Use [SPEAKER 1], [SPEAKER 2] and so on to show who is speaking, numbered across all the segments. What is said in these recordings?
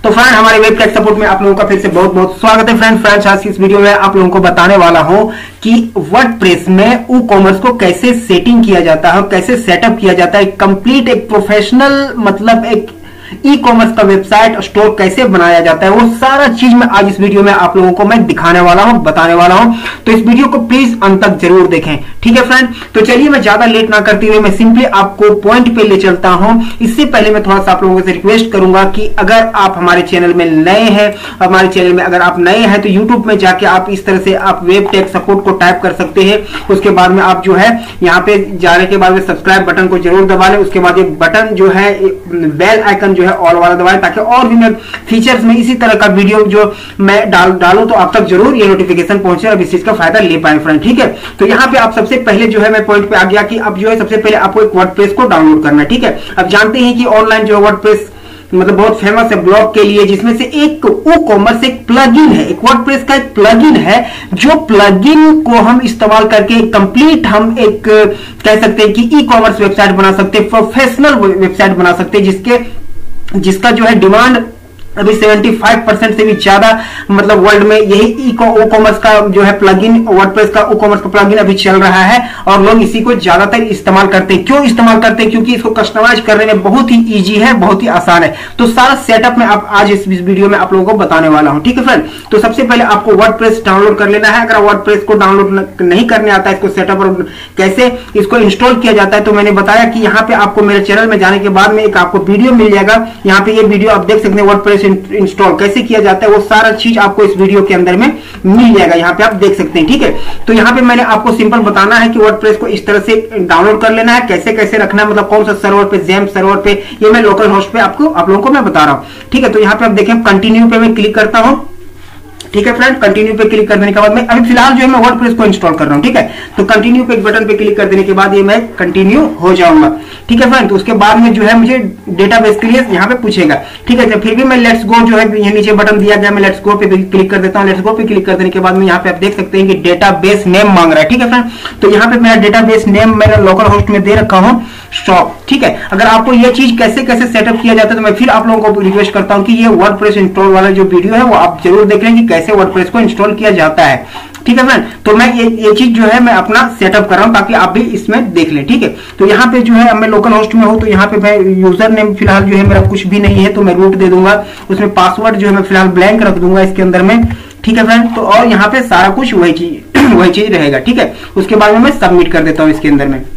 [SPEAKER 1] तो फ्रेंड हमारे web tech support में आप लोगों का फिर से बहुत बहुत स्वागत है। फ्रेंड्स आज की इस वीडियो में आप लोगों को बताने वाला हूं कि वर्डप्रेस में ई कॉमर्स को कैसे सेटिंग किया जाता है, कैसे सेटअप किया जाता है, कंप्लीट एक प्रोफेशनल मतलब एक ई कॉमर्स का वेबसाइट स्टोर कैसे बनाया जाता है, वो सारा चीज मैं आज इस वीडियो में आप लोगों को मैं दिखाने वाला हूं, बताने वाला हूं। तो इस वीडियो को प्लीज अंत तक जरूर देखें, ठीक है फ्रेंड। तो चलिए मैं ज्यादा लेट ना करते हुए मैं सिंपली आपको पॉइंट पे ले चलता हूं। इससे पहले मैं थोड़ा सा आप लोगों से रिक्वेस्ट करूंगा कि अगर आप हमारे चैनल में नए हैं, हमारे चैनल में अगर आप नए हैं तो यूट्यूब में जाके आप इस तरह से आप वेब टेक सपोर्ट को टाइप कर सकते हैं। उसके बाद में आप जो है यहाँ पे जाने के बाद में सब्सक्राइब बटन को जरूर दबा लें। उसके बाद ये बटन जो है बेल आइकन जो है ऑल वाला दबाएं, ताकि और भी मैं फीचर्स में इसी तरह का वीडियो जो मैं डालूं तो आप तक जरूर ये नोटिफिकेशन पहुंचे और इस चीज का फायदा ले पाए फ्रेंड, ठीक है। तो यहाँ पे आप सबसे पहले जो है मैं पॉइंट पे आ गया कि अब जो है सबसे पहले आपको एक वर्डप्रेस को डाउनलोड करना है, ठीक है। अब जानते हैं कि ऑनलाइन जो वर्डप्रेस मतलब बहुत फेमस है ब्लॉग के लिए, जिसमें से एक ई कॉमर्स एक प्लगइन है, एक वर्डप्रेस का एक प्लगइन है, जो प्लगइन को हम इस्तेमाल करके कंप्लीट हम एक कह सकते हैं कि ई कॉमर्स वेबसाइट बना सकते हैं, प्रोफेशनल वेबसाइट बना सकते हैं, जिसका जो है डिमांड अभी 75% से भी ज्यादा मतलब वर्ल्ड में यही ई कॉमर्स का जो है प्लगइन, वर्डप्रेस का ई कॉमर्स का प्लगइन अभी चल रहा है और लोग इसी को ज्यादातर इस्तेमाल करते हैं। क्यों इस्तेमाल करते हैं? क्योंकि इसको कस्टमाइज करने में बहुत ही इजी है, बहुत ही आसान है। तो सारा सेटअप में आप आज इस वीडियो में आप लोगों को बताने वाला हूं, ठीक है फ्रेंड। तो सबसे पहले आपको वर्डप्रेस डाउनलोड कर लेना है। अगर वर्डप्रेस को डाउनलोड नहीं करने आता है, इसको सेटअप और कैसे इसको इंस्टॉल किया जाता है, तो मैंने बताया कि यहाँ पे आपको मेरे चैनल में जाने के बाद में एक आपको वीडियो मिल जाएगा। यहाँ पे ये वीडियो आप देख सकते हैं, वर्डप्रेस इंस्टॉल कैसे किया जाता है, वो सारा चीज आपको इस वीडियो के अंदर में मिल जाएगा। यहाँ पे आप देख सकते हैं, ठीक है। तो यहाँ पे मैंने आपको सिंपल बताना है कि वर्डप्रेस को इस तरह से डाउनलोड कर लेना है, कैसे कैसे रखना है, मतलब कौन सा सर्वर पे, जेम सर्वर पे, ये मैं लोकल होस्ट पे आप लोगों को मैं बता रहा हूँ, ठीक है। तो यहाँ पे आप देखें कंटिन्यू पे मैं क्लिक करता हूँ, ठीक है फ्रेंड। कंटिन्यू पे क्लिक कर देने के बाद मैं अभी फिलहाल जो है मैं वर्डप्रेस को इंस्टॉल कर रहा हूं, ठीक है। तो कंटिन्यू पे एक बटन पे क्लिक कर देने के बाद ये मैं कंटिन्यू हो जाऊंगा, ठीक है फ्रेंड। तो उसके बाद में जो है मुझे डेटाबेस के लिए यहाँ पे पूछेगा, ठीक है। फिर भी मैं लेट्स गो जो है ये नीचे बटन दिया गया, मैं लेट्स गो पे क्लिक कर देता हूँ। लेट्स गो पे क्लिक कर देने के बाद में यहाँ पे आप देख सकते हैं कि डेटाबेस नेम मांग रहा है, ठीक है फ्रेंड। तो यहाँ पे मेरा डेटाबेस नेम मैंने लोकल होस्ट में दे रखा हूँ शॉप, ठीक है। अगर आपको ये चीज कैसे कैसे सेटअप किया जाता है तो मैं फिर आप लोगों को रिक्वेस्ट करता हूं कि ये वर्डप्रेस इंस्टॉल वाला जो वीडियो है वो आप जरूर देख लें कि कैसे वर्डप्रेस को इंस्टॉल किया जाता है, ठीक है फ्रेंड। तो मैं ये चीज जो है मैं अपना सेटअप कर रहा हूं ताकि आप भी इसमें देख लें, ठीक है। तो यहाँ पे जो है मैं लोकल होस्ट में हूं, तो यहाँ पे मैं यूजर नेम फिलहाल जो है मेरा कुछ भी नहीं है, तो मैं रूट दे दूंगा। उसमें पासवर्ड जो है मैं फिलहाल ब्लैंक रख दूंगा इसके अंदर में, ठीक है फ्रेंड। तो और यहाँ पे सारा कुछ वही चीज रहेगा, ठीक है। उसके बाद में मैं सबमिट कर देता हूँ इसके अंदर में,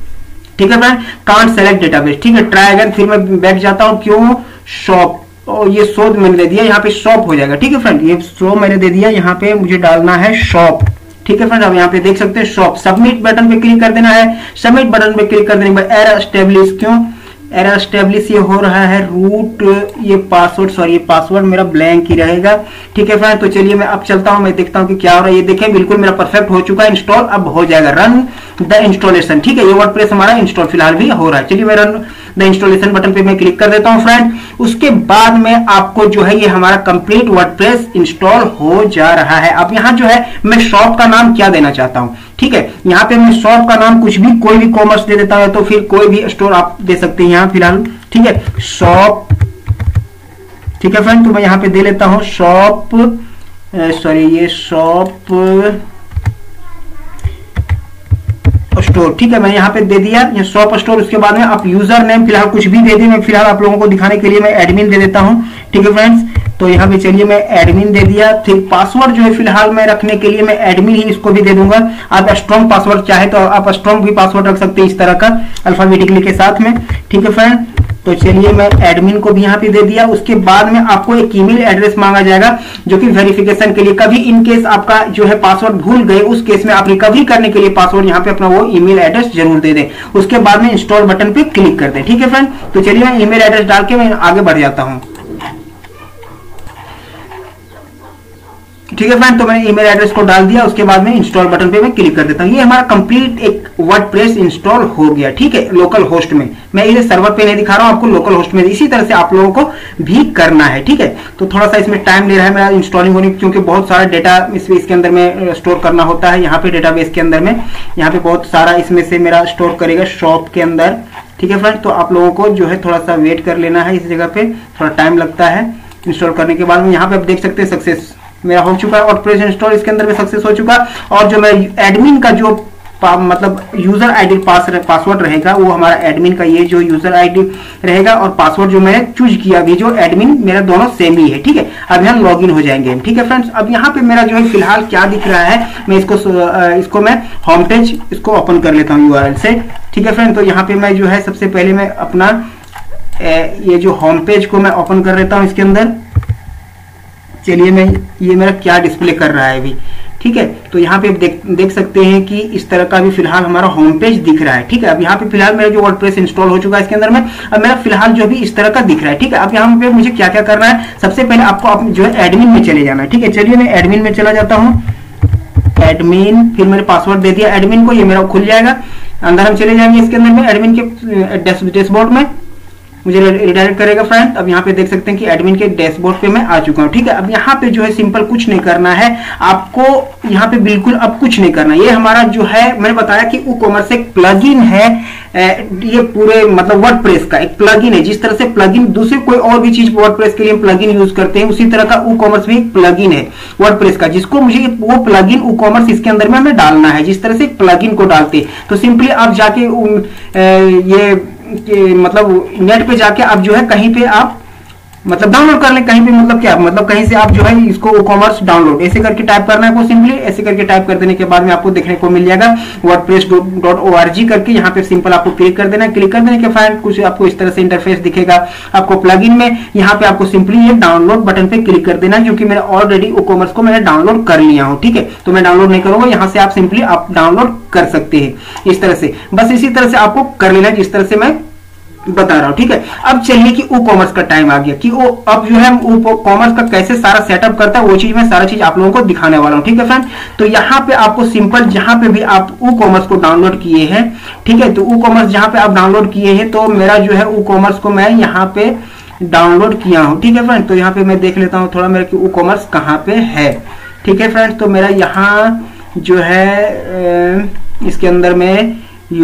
[SPEAKER 1] ठीक है फ्रेंड। कांट सेलेक्ट डेटाबेस, ठीक है। ट्राई अगेन, फिर मैं बैठ जाता हूं, क्यों शॉप, और ये शो मैंने दे दिया, यहाँ पे शॉप हो जाएगा, ठीक है फ्रेंड। ये शो मैंने दे दिया, यहाँ पे मुझे डालना है शॉप, ठीक है फ्रेंड। अब यहाँ पे देख सकते हैं शॉप, सबमिट बटन पे क्लिक कर देना है। सबमिट बटन पे क्लिक कर देने के बाद एरर एस्टेब्लिश, क्यों एरर एस्टेब्लिश ये हो रहा है, रूट ये पासवर्ड, सॉरी ये पासवर्ड मेरा ब्लैंक ही रहेगा, ठीक है फ्रेंड। तो चलिए मैं अब चलता हूं, मैं देखता हूं कि क्या हो रहा है। ये देखें बिल्कुल मेरा परफेक्ट हो चुका है, इंस्टॉल अब हो जाएगा, रन द इंस्टॉलेशन, ठीक है। ये वर्डप्रेस हमारा इंस्टॉल फिलहाल भी हो रहा है। चलिए मैं रन द इंस्टॉलेशन बटन पे मैं क्लिक कर देता हूं फ्रेंड। उसके बाद में आपको जो है ये हमारा कंप्लीट वर्डप्रेस इंस्टॉल हो जा रहा है। अब यहाँ जो है मैं शॉप का नाम क्या देना चाहता हूं, ठीक है। यहाँ पे मैं शॉप का नाम कुछ भी कोई भी कॉमर्स दे देता हूं, तो फिर कोई भी स्टोर आप दे सकते हैं यहाँ फिलहाल, ठीक है। शॉप, ठीक है फ्रेंड। तो मैं यहाँ पे दे लेता हूं शॉप, सॉरी ये शॉप स्टोर, ठीक है। मैं यहाँ पे दे दिया ये शॉप स्टोर। उसके बाद में आप यूजर नेम फिलहाल कुछ भी दे दें, मैं फिलहाल आप लोगों को दिखाने के लिए मैं एडमिन दे देता हूँ, ठीक है फ्रेंड्स। तो यहाँ पे चलिए मैं एडमिन दे दिया। फिर पासवर्ड जो है फिलहाल मैं रखने के लिए मैं एडमिन ही इसको भी दे दूंगा। आप स्ट्रॉन्ग पासवर्ड चाहे तो आप स्ट्रॉन्ग भी पासवर्ड रख सकते हैं इस तरह का अल्फाबेटिकली के साथ में, ठीक है फ्रेंड। तो चलिए मैं एडमिन को भी यहाँ पे दे दिया। उसके बाद में आपको एक ईमेल एड्रेस मांगा जाएगा जो कि वेरिफिकेशन के लिए, कभी इन केस आपका जो है पासवर्ड भूल गए, उस केस में आप रिकवरी करने के लिए पासवर्ड यहाँ पे अपना वो ईमेल एड्रेस जरूर दे दें। उसके बाद में इंस्टॉल बटन पे क्लिक कर दें, ठीक है फ्रेंड। तो चलिए मैं ईमेल एड्रेस डाल के मैं आगे बढ़ जाता हूँ, ठीक है फ्रेंड। तो मैंने ईमेल एड्रेस को डाल दिया। उसके बाद में इंस्टॉल बटन पे मैं क्लिक कर देता हूँ। ये हमारा कंप्लीट एक वर्डप्रेस इंस्टॉल हो गया, ठीक है। लोकल होस्ट में, मैं इसे सर्वर पे नहीं दिखा रहा हूँ आपको, लोकल होस्ट में। इसी तरह से आप लोगों को भी करना है, ठीक है। तो थोड़ा सा इसमें टाइम ले रहा है मेरा इंस्टॉलिंग होने, क्योंकि बहुत सारा डेटा इसके अंदर में स्टोर करना होता है। यहाँ पे डेटाबेस के अंदर में यहाँ पे बहुत सारा इसमें से मेरा स्टोर करेगा शॉप के अंदर, ठीक है फ्रेंड। तो आप लोगों को जो है थोड़ा सा वेट कर लेना है, इस जगह पे थोड़ा टाइम लगता है, इंस्टॉल करने के बाद में यहाँ पे आप देख सकते हैं सक्सेस मेरा हो चुका है, वर्डप्रेस इंस्टॉल इसके अंदर में सक्सेस हो चुका है। और जो मैं एडमिन का जो मतलब यूजर आईडी पासवर्ड रहेगा वो हमारा एडमिन का ये जो यूजर आईडी रहेगा और पासवर्ड जो मैंने चूज किया अभी जो एडमिन मेरा दोनों सेम ही है, ठीक है। अब यहाँ लॉगिन हो जाएंगे, ठीक है फ्रेंड्स। अब यहाँ पे मेरा जो है फिलहाल क्या दिख रहा है, मैं इसको मैं होम पेज इसको ओपन कर लेता हूँ URL से, ठीक है फ्रेंड। तो यहाँ पे मैं जो है सबसे पहले मैं अपना ये जो होम पेज को मैं ओपन कर लेता हूँ इसके अंदर। चलिए मैं ये मेरा क्या डिस्प्ले कर रहा है अभी, ठीक है। तो यहाँ पे देख सकते हैं कि इस तरह का भी फिलहाल हमारा होम पेज दिख रहा है, ठीक है। अब यहाँ पे फिलहाल मेरा जो वर्डप्रेस इंस्टॉल हो चुका है इसके अंदर में, अब मेरा फिलहाल जो भी इस तरह का दिख रहा है, ठीक है। अब यहाँ पे मुझे क्या क्या करना है, सबसे पहले आपको जो है एडमिन में चले जाना है, ठीक है। चलिए मैं एडमिन में चला जाता हूँ, एडमिन, फिर मैंने पासवर्ड दे दिया एडमिन को, ये मेरा खुल जाएगा। अंदर हम चले जाएंगे इसके अंदर में एडमिन के डैशबोर्ड में, मुझे रिडायरेक्ट करेगा फ्रेंड। अब यहाँ पे देख सकते हैं कि एडमिन के डैशबोर्ड पे मैं आ चुका हूँ, ठीक है। अब यहाँ पे जो है सिंपल कुछ नहीं करना है आपको, यहाँ पे बिल्कुल अब कुछ नहीं करना। ये हमारा जो है मैंने बताया कि WooCommerce एक प्लगइन है, ये पूरे मतलब वर्डप्रेस का एक प्लगइन है। जिस तरह से प्लगइन दूसरे कोई और भी चीज वर्डप्रेस के लिए प्लगइन यूज करते हैं, उसी तरह का WooCommerce भी एक प्लगइन है वर्डप्रेस का, जिसको मुझे वो प्लगइन WooCommerce इसके अंदर में हमें डालना है। जिस तरह से प्लगइन को डालते हैं तो सिंपली आप जाके ये मतलब नेट पे जाके आप जो है कहीं पे आप मतलब डाउनलोड कर लें, कहीं पे मतलब क्या मतलब कहीं से आप जो है इसको WooCommerce डाउनलोड ऐसे करके टाइप करना है, वो सिंपली ऐसे करके टाइप कर देने के बाद में आपको देखने को मिल जाएगा wordpress.org करके। यहाँ पे सिंपल आपको क्लिक कर देना है। क्लिक कर देने के बाद कुछ आपको इस तरह से इंटरफेस दिखेगा आपको प्लगइन में। यहाँ पे आपको सिंपली ये डाउनलोड बटन पे क्लिक कर देना है, क्योंकि मैंने ऑलरेडी WooCommerce को मैंने डाउनलोड कर लिया हूँ, ठीक है। तो मैं डाउनलोड नहीं करूंगा, यहाँ से आप सिंपली आप डाउनलोड कर सकते हैं इस तरह से। बस इसी तरह से आपको कर लेना है जिस तरह से मैं बता रहा हूं, ठीक है। अब चलिए कि WooCommerce का टाइम आ गया कि वो अब जो है WooCommerce का कैसे सारा सेटअप करता है, वो चीज मैं सारा चीज आप लोगों को दिखाने वाला हूं, ठीक है फ्रेंड। तो यहाँ पे आपको सिंपल जहां पे भी आप WooCommerce को डाउनलोड किए हैं, ठीक है, तो WooCommerce जहां पे आप डाउनलोड किए हैं, तो मेरा जो है WooCommerce को मैं यहाँ पे डाउनलोड किया हूँ, ठीक है फ्रेंड। तो यहाँ पे मैं देख लेता हूँ थोड़ा मेरा कि WooCommerce कहाँ पे है, ठीक है फ्रेंड। तो मेरा यहाँ जो है इसके अंदर में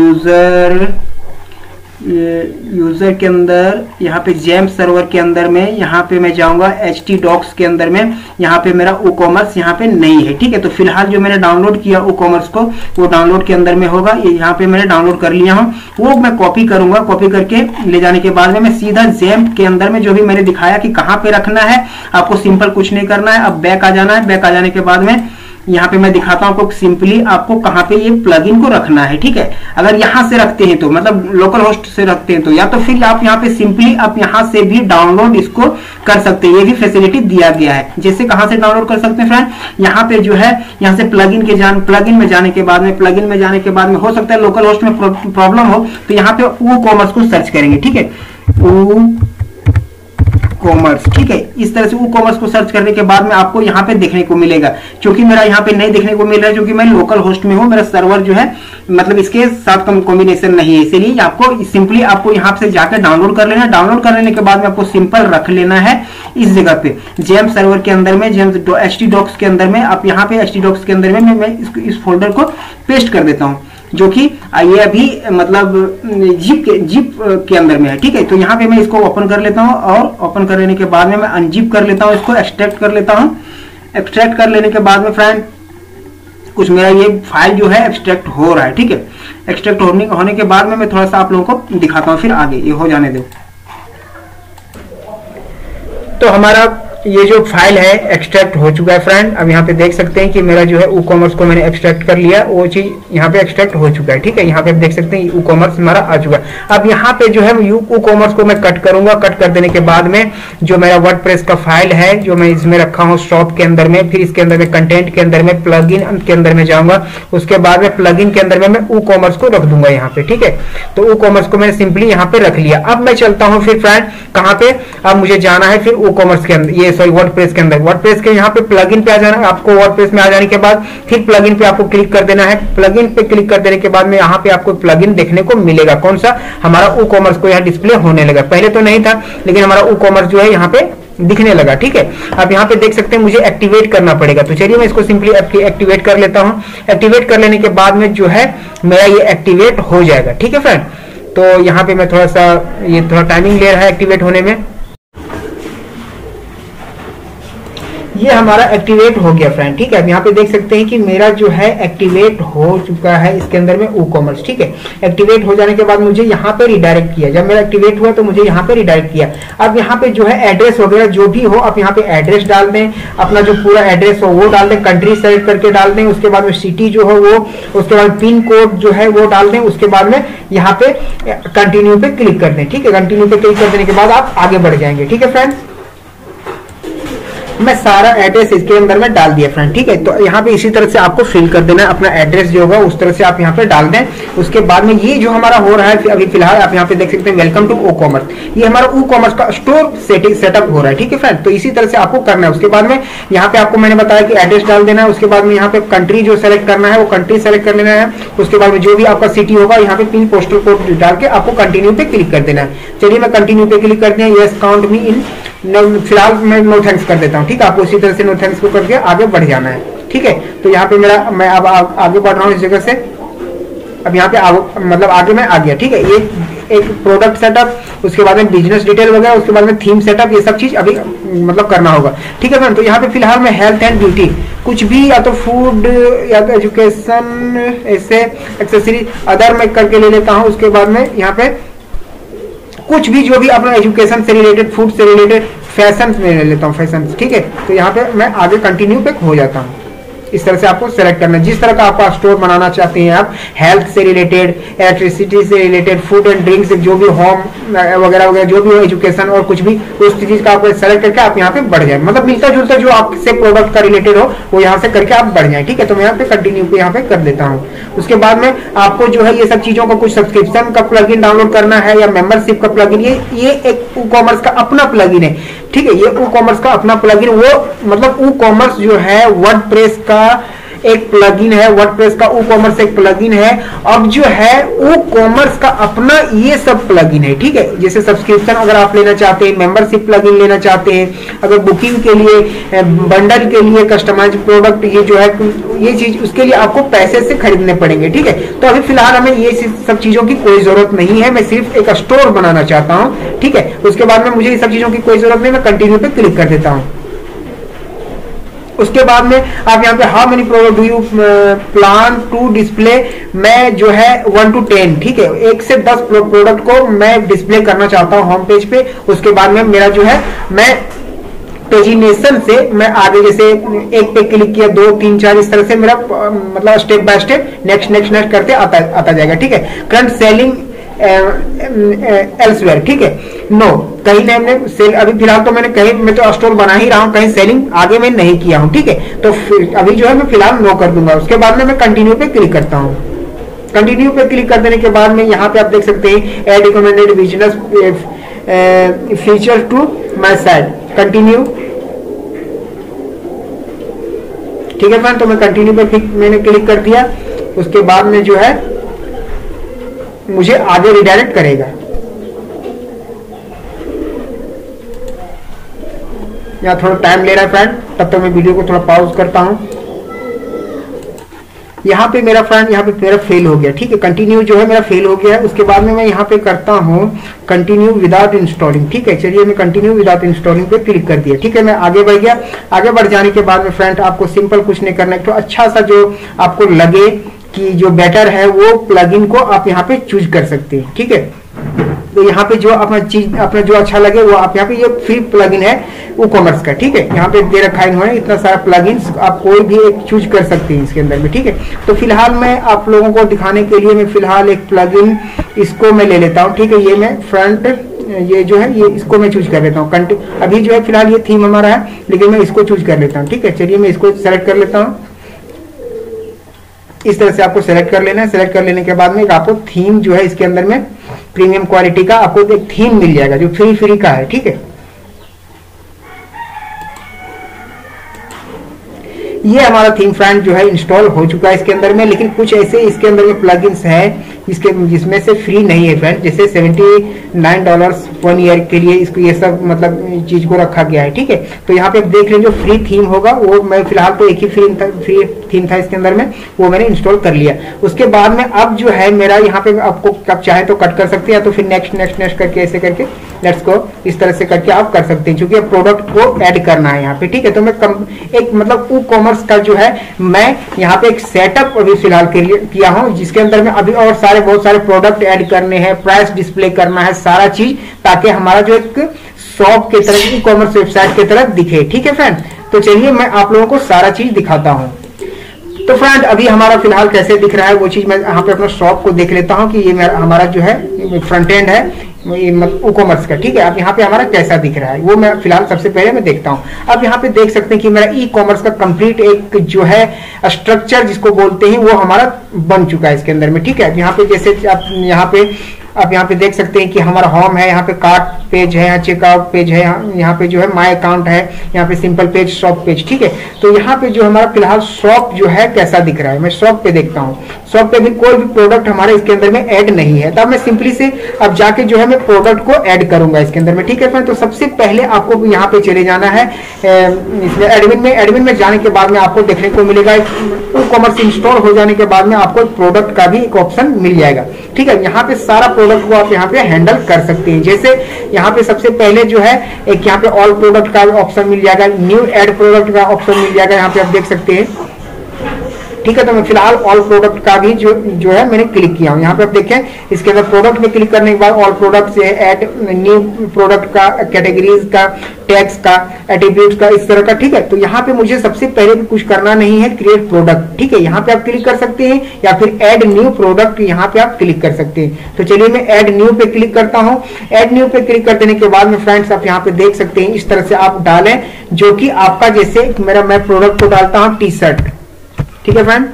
[SPEAKER 1] यूजर के अंदर यहाँ पे जेम्स सर्वर के अंदर में यहाँ पे मैं जाऊंगा htdocs के अंदर में, यहाँ पे मेरा WooCommerce यहाँ पे नहीं है, ठीक है। तो फिलहाल जो मैंने डाउनलोड किया WooCommerce को वो डाउनलोड के अंदर में होगा, ये यहाँ पे मैंने डाउनलोड कर लिया हूँ। वो मैं कॉपी करूंगा, कॉपी करके ले जाने के बाद में मैं सीधा जेम्स के अंदर में जो भी मैंने दिखाया कि कहाँ पे रखना है, आपको सिंपल कुछ नहीं करना है। अब बैक आ जाना है, बैक आ जाने के बाद में यहाँ पे मैं दिखाता हूँ आपको सिंपली आपको कहाँ पे ये प्लगइन को रखना है, ठीक है। अगर यहाँ से रखते हैं तो मतलब लोकल होस्ट से रखते हैं तो या तो फिर आप यहाँ पे सिंपली आप यहाँ से भी डाउनलोड इसको कर सकते हैं, ये भी फैसिलिटी दिया गया है। जैसे कहाँ से डाउनलोड कर सकते हैं फ्रेंड, यहाँ पे जो है यहाँ से प्लगइन में जाने के बाद में हो सकता है लोकल होस्ट में प्रॉब्लम हो, तो यहाँ पे WooCommerce को सर्च करेंगे, ठीक है, WooCommerce, ठीक है। इस तरह से WooCommerce को सर्च करने के बाद में आपको यहाँ पे देखने को मिलेगा, क्योंकि मेरा यहाँ पे नहीं देखने को मिल रहा है क्योंकि मैं लोकल होस्ट में हूँ, मेरा सर्वर जो है मतलब इसके साथ कॉम्बिनेशन नहीं है, इसलिए आपको सिंपली आपको यहाँ से जाकर डाउनलोड कर लेना। डाउनलोड कर लेने के बाद में आपको सिंपल रख लेना है इस जगह पे जेम्स सर्वर के अंदर में, जेम्स htdocs के अंदर में। आप यहाँ पे htdocs के अंदर में मैं इस फोल्डर को पेस्ट कर देता हूँ, जो कि ये अभी मतलब जिप के अंदर में है, ठीक है। तो यहाँ पे मैं इसको ओपन कर लेता हूँ और ओपन कर लेने के बाद में मैं अनजिप कर लेता हूँ, इसको एक्सट्रैक्ट कर लेता हूँ। एक्सट्रैक्ट कर लेने के बाद में फ्रेंड कुछ मेरा ये फाइल जो है एक्सट्रैक्ट हो रहा है, ठीक है। एक्सट्रैक्ट होने के बाद में मैं थोड़ा सा आप लोगों को दिखाता हूँ, फिर आगे ये हो जाने दो। तो हमारा ये जो फाइल है एक्सट्रैक्ट हो चुका है फ्रेंड। अब यहाँ पे देख सकते हैं कि मेरा जो है WooCommerce को मैंने एक्सट्रैक्ट कर लिया, वो चीज यहाँ पे एक्सट्रैक्ट हो चुका है, ठीक है। यहाँ पे आप देख सकते हैं WooCommerce हमारा आ चुका है। अब यहाँ पे जो है WooCommerce को मैं कट करूंगा, कट कर देने के बाद में जो मेरा वर्डप्रेस का फाइल है जो मैं इसमें रखा हूँ शॉप के अंदर में, फिर इसके अंदर में कंटेंट के अंदर में प्लगइन के अंदर में जाऊंगा, उसके बाद में प्लगइन के अंदर में मैं WooCommerce को रख दूंगा यहाँ पे, ठीक है। तो WooCommerce को मैंने सिंपली यहाँ पे रख लिया। अब मैं चलता हूँ फिर फ्रेंड कहाँ पे, अब मुझे जाना है फिर WooCommerce के अंदर, ये सॉरी वर्डप्रेस के अंदर। वर्डप्रेस के यहाँ पे प्लगइन पे आ जाना है आपको। वर्डप्रेस में आ जाने के बाद फिर प्लगइन पे आपको क्लिक कर देना है। प्लगइन पे क्लिक कर देने के बाद में यहाँ पे आपको प्लगइन देखने को मिलेगा, कौन सा, हमारा WooCommerce को यहाँ डिस्प्ले होने लगा। पहले तो नहीं था लेकिन हमारा WooCommerce जो है यहाँ पे दिखने लगा, ठीक है। अब यहाँ पे देख सकते हैं मुझे एक्टिवेट करना पड़ेगा, तो चलिए मैं इसको सिंपली एक्टिवेट कर लेता हूँ। एक्टिवेट कर लेने के बाद में जो है मेरा ये एक्टिवेट हो जाएगा, ठीक है फ्रेंड। तो यहाँ पे मैं थोड़ा सा ये थोड़ा टाइमिंग ले रहा है एक्टिवेट होने में। ये हमारा एक्टिवेट हो गया फ्रेंड, ठीक है। अब यहाँ पे देख सकते हैं कि मेरा जो है एक्टिवेट हो चुका है इसके अंदर में WooCommerce, ठीक है। एक्टिवेट हो जाने के बाद मुझे यहाँ पे रिडायरेक्ट किया, जब मेरा एक्टिवेट हुआ तो मुझे यहाँ पे रिडायरेक्ट किया। अब यहाँ पे जो है एड्रेस वगैरह जो भी हो, आप यहाँ पे एड्रेस डाल दें, अपना जो पूरा एड्रेस हो वो डाल दें, कंट्री सेलेक्ट करके डाल दें, उसके बाद में सिटी जो हो वो, उसके बाद पिन कोड जो है वो डाल दें, उसके बाद में यहाँ पे कंटिन्यू पे क्लिक कर दें, ठीक है। कंटिन्यू पे क्लिक कर देने के बाद आप आगे बढ़ जाएंगे, ठीक है फ्रेंड्स। मैं सारा एड्रेस इसके अंदर में डाल दिया फ्रेंड, ठीक है। तो यहाँ पे इसी तरह से आपको फिल कर देना है, अपना एड्रेस जो होगा उस तरह से आप यहाँ पे डाल दें। उसके बाद में ये जो हमारा हो रहा है अभी फिलहाल आप यहाँ पे देख सकते हैं वेलकम टू WooCommerce, ये हमारा WooCommerce का स्टोर सेटअप हो रहा है, ठीक है फ्रेंड। तो इसी तरह से आपको करना है। उसके बाद में यहाँ पे आपको मैंने बताया कि एड्रेस डाल देना है, उसके बाद में यहाँ पे कंट्री जो सेलेक्ट करना है वो कंट्री सेलेक्ट कर लेना है। उसके बाद में जो भी आपका सिटी होगा यहाँ पे पिन पोस्टल कोड डाल के आपको कंटिन्यू पे क्लिक कर देना है। चलिए मैं कंटिन्यू पे क्लिक करते हैं, यस काउंट मी इन, फिलहाल मैं नो थैंक्स कर देता हूँ, ठीक है। आपको इसी तरह से नो थैंक्स को करके आगे बढ़ जाना है, ठीक है। तो यहाँ पे मैं अब आगे बढ़ रहा हूँ इस जगह से। अब यहाँ पे मतलब आगे मैं आ गया, ठीक है। एक प्रोडक्ट सेटअप, उसके बाद में बिजनेस डिटेल वगैरह, उसके बाद में थीम सेटअप, ये सब चीज अभी मतलब करना होगा, ठीक है फ्रेंड। तो यहाँ पे फिलहाल मैं हेल्थ एंड ब्यूटी कुछ भी, या तो फूड या तो एजुकेशन, ऐसे एक्सेसरी अदर मैं करके ले लेता हूँ। उसके बाद में यहाँ पे कुछ भी जो भी अपना एजुकेशन से रिलेटेड, फूड से रिलेटेड, फैशन में ले लेता हूँ, फैशन, ठीक है। तो यहाँ पे मैं आगे कंटिन्यू पे हो जाता हूँ। इस तरह से आपको सेलेक्ट करना है, जिस तरह का आपका स्टोर बनाना चाहते हैं आप, हेल्थ से रिलेटेड, इलेक्ट्रिसिटी से रिलेटेड, फूड एंड ड्रिंक से जो भी, होम वगैरह वगैरह जो भी हो, एजुकेशन और कुछ भी, उस चीज का आपको सेलेक्ट करके आप यहाँ पे बढ़ जाए, मतलब मिलता जुलता जो आपसे प्रोडक्ट का रिलेटेड हो वो यहाँ से करके आप बढ़ जाए, ठीक है। तो मैं यहाँ पे कंटिन्यू पे यहाँ पे कर देता हूँ। उसके बाद में आपको जो है ये सब चीजों का कुछ सब्सक्रिप्शन का प्लगइन डाउनलोड करना है या मेंबरशिप का प्लगइन, ये एक WooCommerce का अपना प्लगइन है, ठीक है। ये WooCommerce का अपना प्लगइन, वो मतलब WooCommerce जो है वर्डप्रेस का एक प्लगइन है, वर्डप्रेस का WooCommerce एक प्लगइन है। अब जो है WooCommerce का अपना ये सब प्लगइन है, ठीक है। जैसे सब्सक्रिप्शन अगर आप लेना चाहते हैं, मेंबरशिप प्लगइन लेना चाहते हैं, अगर बुकिंग के लिए, बंडल के लिए, कस्टमाइज प्रोडक्ट, ये जो है ये चीज, उसके लिए आपको पैसे से खरीदने पड़ेंगे, ठीक है। तो अभी फिलहाल हमें ये सब चीजों की कोई जरूरत नहीं है, मैं सिर्फ एक स्टोर बनाना चाहता हूँ, ठीक है। उसके बाद में मुझे ये सब चीजों की कोई जरूरत नहीं, मैं कंटिन्यू पे क्लिक कर देता हूँ। उसके बाद में आप यहाँ पे how many product do you plan to display, मैं जो है 1 to 10, ठीक है, 1 से 10 प्रोडक्ट को मैं डिस्प्ले करना चाहता हूँ होम पेज पे। उसके बाद में मेरा जो है मैं पेजिनेशन से मैं आगे जैसे एक पे क्लिक किया, 2, 3, 4 इस तरह से मेरा मतलब step by step next next next करते आता जाएगा, ठीक है। करंट सेलिंग एल्सवेयर, ठीक है, नो कहीं नहीं, हमने सेल अभी फिलहाल तो मैंने कहीं, मैं तो स्टोर बना ही रहा हूँ, कहीं सेलिंग आगे मैं नहीं किया हूँ, ठीक है। तो अभी जो है मैं फिलहाल नो कर दूंगा। उसके बाद में मैं कंटिन्यू पे क्लिक करता हूँ। कंटिन्यू पे क्लिक कर देने के बाद में यहाँ पे आप देख सकते हैं add recommended business feature to my site, continue, ठीक है फ्रेंड। तो मैं कंटिन्यू पे मैंने क्लिक कर दिया। उसके बाद में जो है मुझे आगे रिडायरेक्ट करेगा। यहाँ थोड़ा टाइम ले रहा है फ्रेंड, तब तक मैं वीडियो को थोड़ा पॉज करता हूँ। यहाँ पे मेरा फ्रेंड, यहाँ पे मेरा फेल हो गया, ठीक है। कंटिन्यू जो है मेरा फेल हो गया है। उसके बाद में मैं यहाँ पे करता हूँ कंटिन्यू विदाउट इंस्टॉलिंग, ठीक है। चलिए मैं कंटिन्यू विदाउट इंस्टॉलिंग पे क्लिक कर दिया, ठीक है। मैं आगे बढ़ गया। आगे बढ़ जाने के बाद में फ्रेंड आपको सिंपल कुछ नहीं करना है, तो अच्छा सा जो आपको लगे कि जो बेटर है वो प्लगइन को आप यहाँ पे चूज कर सकते हैं, ठीक है। तो यहाँ पे जो अपना जो अच्छा लगे वो आप यहाँ पे, ये फ्री प्लगइन है WooCommerce का, ठीक है। यहाँ पे दे रखा है इन्होंने इतना सारा प्लगइन्स, आप कोई भी एक चूज कर सकते हैं इसके अंदर में, ठीक है। तो फिलहाल मैं आप लोगों को दिखाने के लिए मैं फिलहाल एक प्लगइन इसको मैं ले लेता हूँ, ठीक है। ये मैं फ्रंट, ये जो है ये इसको मैं चूज कर लेता हूँ। अभी जो है फिलहाल ये थीम हमारा है, लेकिन मैं इसको चूज कर लेता हूँ, ठीक है। चलिए मैं इसको सेलेक्ट कर लेता हूँ। इस तरह से आपको सेलेक्ट कर लेना है। सेलेक्ट कर लेने के बाद में आपको थीम जो है इसके अंदर में प्रीमियम क्वालिटी का आपको एक थीम मिल जाएगा जो फ्री का है, ठीक है। ये हमारा थीम फ्रेंड जो है इंस्टॉल हो चुका है इसके अंदर में, लेकिन कुछ ऐसे इसके अंदर में प्लगइन्स हैं जिसमें से फ्री नहीं है फ्रेंड। जैसे $79 1 ईयर के लिए इसको ये सब मतलब चीज को रखा गया है। ठीक है, तो यहाँ पे आप देख लें जो फ्री थीम होगा वो मैं फिलहाल तो एक ही फ्री थीम था इसके अंदर में, वो मैंने इंस्टॉल कर लिया। उसके बाद में अब जो है मेरा यहाँ पे आपको कब चाहे तो कट कर सकते हैं या तो फिर नेक्स्ट नेक्स्ट नेक्स्ट करके ऐसे करके लेट्स गो इस तरह से करके आप कर सकते हैं, क्योंकि अब प्रोडक्ट को ऐड करना है यहाँ पे। ठीक है, तो मैं एक मतलब WooCommerce का जो है मैं यहाँ पे एक सेटअप अभी फिलहाल के लिए किया हूँ, जिसके अंदर में अभी और बहुत सारे प्रोडक्ट ऐड करने हैं, प्राइस डिस्प्ले करना है, सारा चीज, ताकि हमारा जो एक शॉप की तरह WooCommerce वेबसाइट की तरह दिखे। ठीक है फ्रेंड, तो चलिए मैं आप लोगों को सारा चीज दिखाता हूँ। तो फ्रेंड अभी हमारा फिलहाल कैसे दिख रहा है वो चीज मैं यहाँ पे अपना शॉप को देख लेता हूँ कि ये हमारा जो है फ्रंट एंड है WooCommerce का। ठीक है, अब यहाँ पे हमारा कैसा दिख रहा है वो मैं फिलहाल सबसे पहले मैं देखता हूँ। अब यहाँ पे देख सकते हैं कि मेरा E-commerce का कंप्लीट एक जो है स्ट्रक्चर जिसको बोलते हैं वो हमारा बन चुका है इसके अंदर में। ठीक है, यहाँ पे जैसे आप यहाँ पे देख सकते हैं कि हमारा होम है, यहाँ पे कार्ट पेज है, यहाँ चेकआउट पेज है, यहाँ पे जो है माय अकाउंट है, यहाँ पे सिंपल पेज, शॉप पेज। ठीक है, तो यहाँ पे जो हमारा फिलहाल शॉप जो है कैसा दिख रहा है, मैं शॉप पे देखता हूँ। शॉप पे भी कोई भी प्रोडक्ट हमारे इसके अंदर में ऐड नहीं है, तब मैं सिंपली से अब जाके जो है मैं प्रोडक्ट को ऐड करूंगा इसके अंदर में। ठीक है फ्रेंड, तो सबसे पहले आपको यहाँ पे चले जाना है इसमें एडमिन में जाने के बाद में आपको देखने को मिलेगा WooCommerce इंस्टॉल हो जाने के बाद में आपको प्रोडक्ट का भी एक ऑप्शन मिल जाएगा। ठीक है, यहाँ पे सारा प्रोडक्ट को आप यहाँ पे हैंडल कर सकते हैं। जैसे यहाँ पे सबसे पहले जो है एक यहाँ पे ऑल प्रोडक्ट का ऑप्शन मिल जाएगा, न्यू ऐड प्रोडक्ट का ऑप्शन मिल जाएगा, यहाँ पे आप देख सकते हैं। ठीक है, तो मैं फिलहाल ऑल प्रोडक्ट का भी जो है मैंने क्लिक किया हूँ। यहाँ पे आप देखें इसके अंदर प्रोडक्ट में क्लिक करने के बाद ऑल प्रोडक्ट से ऐड न्यू प्रोडक्ट का, कैटेगरीज का, टैग्स का, एट्रीब्यूट्स का, इस तरह का। ठीक है, तो यहाँ पे मुझे सबसे पहले भी कुछ करना नहीं है, क्रिएट प्रोडक्ट। ठीक है, यहाँ पे आप क्लिक कर सकते हैं या फिर ऐड न्यू प्रोडक्ट यहाँ पे आप क्लिक कर सकते हैं। तो चलिए मैं ऐड न्यू पे क्लिक करता हूँ। ऐड न्यू पे क्लिक कर देने के बाद में फ्रेंड्स आप यहाँ पे देख सकते हैं इस तरह से आप डालें, जो कि आपका जैसे मैं प्रोडक्ट को डालता हूँ टी शर्ट। ठीक है फ्रेंड,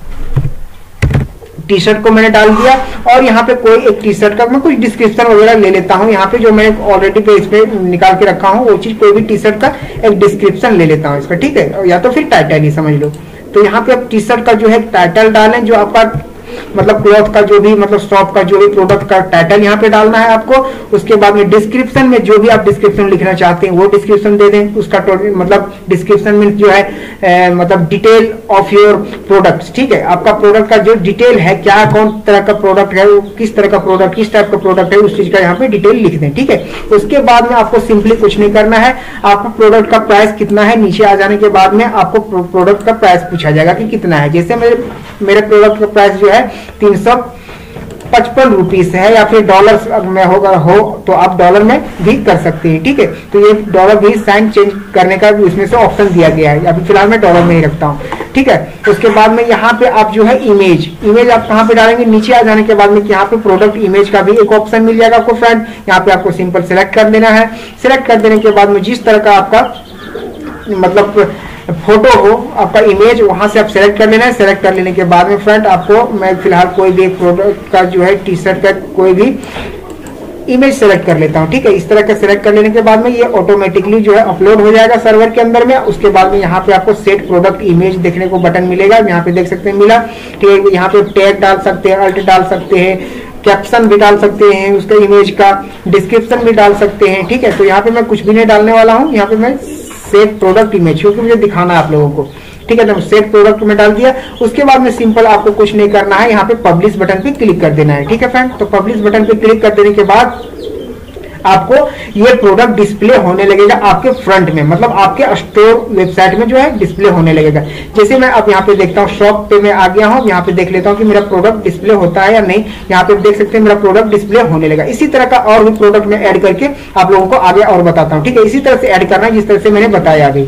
[SPEAKER 1] टी शर्ट को मैंने डाल दिया और यहाँ पे कोई एक टी शर्ट का मैं कुछ डिस्क्रिप्शन वगैरह ले लेता हूँ। यहाँ पे जो मैंने ऑलरेडी पे इस पे निकाल के रखा हूँ वो चीज, कोई भी टी शर्ट का एक डिस्क्रिप्शन ले लेता हूँ इसका। ठीक है, या तो फिर टाइटल ही समझ लो। तो यहाँ पे आप टी शर्ट का जो है टाइटल डालें, जो आपका मतलब क्लॉथ का जो भी मतलब शॉप का जो भी प्रोडक्ट का टाइटल यहाँ पे डालना है आपको। उसके बाद में डिस्क्रिप्शन में जो भी आप डिस्क्रिप्शन लिखना चाहते हैं वो डिस्क्रिप्शन दे दें। उसका मतलब डिस्क्रिप्शन में जो है मतलब डिटेल ऑफ योर प्रोडक्ट्स। ठीक है, आपका प्रोडक्ट का जो डिटेल है, क्या कौन तरह का प्रोडक्ट है, वो किस तरह का प्रोडक्ट, किस टाइप का प्रोडक्ट है, उस चीज का यहाँ पे डिटेल लिख दें। ठीक है, उसके बाद में आपको सिंपली कुछ नहीं करना है, आपको प्रोडक्ट का प्राइस कितना है, नीचे आ जाने के बाद में आपको प्रोडक्ट का प्राइस पूछा जाएगा कि कितना है। जैसे मेरे प्रोडक्ट का प्राइस जो है 355 रुपीस है, या फिर डॉलर में हो तो आप डॉलर में भी कर सकते हैं। ठीक है, तो ये डॉलर भी साइन चेंज करने का भी उसमें से ऑप्शन दिया गया है। अभी फिलहाल मैं डॉलर में ही रखता हूँ। ठीक है, उसके बाद में यहाँ पे आप जो है इमेज आप कहाँ पे डालेंगे, नीचे आ जाने के बाद में यहाँ पे प्रोडक्ट इमेज का भी एक ऑप्शन मिल जाएगा आपको फ्रेंड। यहाँ पे आपको सिंपल सेलेक्ट कर देना है। सेलेक्ट कर देने के बाद में जिस तरह का आपका मतलब फोटो हो, आपका इमेज, वहां से आप सेलेक्ट कर लेना है। सेलेक्ट कर लेने के बाद में फ्रेंड आपको मैं फिलहाल कोई भी प्रोडक्ट का जो है टी शर्ट का कोई भी इमेज सेलेक्ट कर लेता हूं। ठीक है, इस तरह का सेलेक्ट कर लेने के बाद में ये ऑटोमेटिकली जो है अपलोड हो जाएगा सर्वर के अंदर में। उसके बाद में यहाँ पे आपको सेट प्रोडक्ट इमेज देखने को बटन मिलेगा, यहाँ पे देख सकते हैं मिला। ठीक है, यहाँ पे टैग डाल सकते हैं, अल्ट डाल सकते हैं, कैप्शन भी डाल सकते हैं, उसका इमेज का डिस्क्रिप्शन भी डाल सकते हैं। ठीक है, तो यहाँ पे मैं कुछ भी नहीं डालने वाला हूँ। यहाँ पे मैं सेट प्रोडक्ट इमेज, क्योंकि मुझे दिखाना है आप लोगों को। ठीक है, तो सेट प्रोडक्ट में डाल दिया। उसके बाद में सिंपल आपको कुछ नहीं करना है, यहाँ पे पब्लिश बटन पे क्लिक कर देना है। ठीक है फ्रेंड, तो पब्लिश बटन पे क्लिक कर देने के बाद आपको ये प्रोडक्ट डिस्प्ले होने लगेगा आपके फ्रंट में, मतलब आपके स्टोर वेबसाइट में जो है डिस्प्ले होने लगेगा। जैसे मैं अब यहाँ पे देखता हूँ, शॉप पे मैं आ गया हूँ, यहाँ पे देख लेता हूँ कि मेरा प्रोडक्ट डिस्प्ले होता है या नहीं। यहाँ पे देख सकते हैं मेरा प्रोडक्ट डिस्प्ले होने लगा। इसी तरह का और भी प्रोडक्ट मैं ऐड करके आप लोगों को आगे और बताता हूँ। ठीक है, इसी तरह से ऐड करना है जिस तरह से मैंने बताया अभी।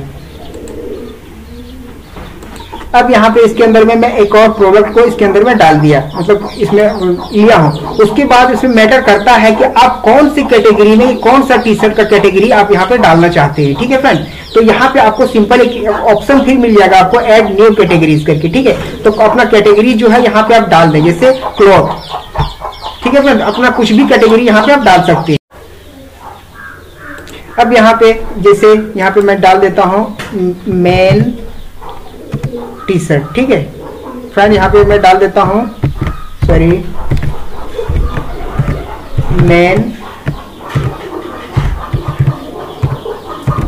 [SPEAKER 1] अब यहाँ पे इसके अंदर में मैं एक और प्रोडक्ट को इसके अंदर में डाल दिया, मतलब इसमें लिया हूँ। उसके बाद इसमें मैटर करता है कि आप कौन सी कैटेगरी में, कौन सा टी शर्ट का कैटेगरी आप यहाँ पे डालना चाहते हैं। ठीक है फ्रेंड, तो यहाँ पे आपको सिंपल एक ऑप्शन फिर मिल जाएगा आपको, ऐड न्यू कैटेगरीज करके। ठीक है, तो अपना कैटेगरी जो है यहाँ पे आप डाल दें, जैसे क्लॉथ। ठीक है फ्रेंड, अपना कुछ भी कैटेगरी यहाँ पे आप डाल सकते हैं। अब यहाँ पे जैसे यहाँ पे मैं डाल देता हूँ मेन टी शर्ट। ठीक है फ्रेंड, यहाँ पे मैं डाल देता हूँ मेन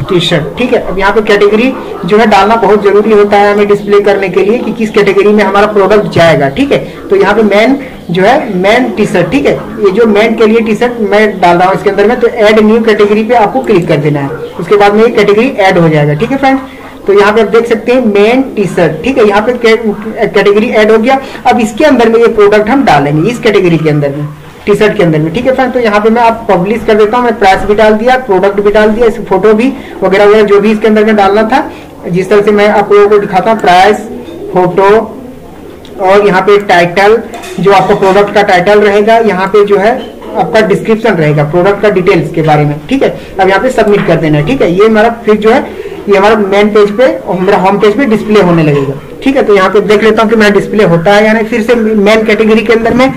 [SPEAKER 1] टी शर्ट, ठीक है। अब यहाँ पे कैटेगरी जो है डालना बहुत जरूरी होता है हमें डिस्प्ले करने के लिए कि किस कैटेगरी में हमारा प्रोडक्ट जाएगा, ठीक है। तो यहाँ पे मैन जो है मैन टी शर्ट, ठीक है, ये जो मैन के लिए टी शर्ट मैं डाल रहा हूँ इसके अंदर में, तो ऐड न्यू कैटेगरी पे आपको क्लिक कर देना है, उसके बाद में ये कैटेगरी ऐड हो जाएगा, ठीक है फ्रेंड्स। तो यहाँ पे आप देख सकते हैं मेन टी शर्ट, ठीक है, यहाँ पे कैटेगरी ऐड हो गया। अब इसके अंदर में ये प्रोडक्ट हम डालेंगे इस कैटेगरी के अंदर में, टी शर्ट के अंदर में, ठीक है फ्रेंड। तो यहाँ पे मैं आप पब्लिश कर देता हूँ, मैं प्राइस भी डाल दिया, प्रोडक्ट भी डाल दिया, इस फोटो भी वगैरह वगैरह जो भी इसके अंदर में डालना था, जिस तरह से मैं आप लोगों को दिखाता हूँ, प्राइस, फोटो और यहाँ पे टाइटल जो आपका प्रोडक्ट का टाइटल रहेगा, यहाँ पे जो है आपका डिस्क्रिप्शन रहेगा प्रोडक्ट का डिटेल्स के बारे में, ठीक है। अब यहाँ पे सबमिट कर देना है, ठीक है। ये हमारा फिर जो है ये हमारा मेन पेज पे और मेरा होम पेज पे डिस्प्ले होने लगेगा, ठीक है। तो यहाँ पे देख लेता हूँ कि मेरा डिस्प्ले होता है यानी फिर से मेन कैटेगरी के अंदर में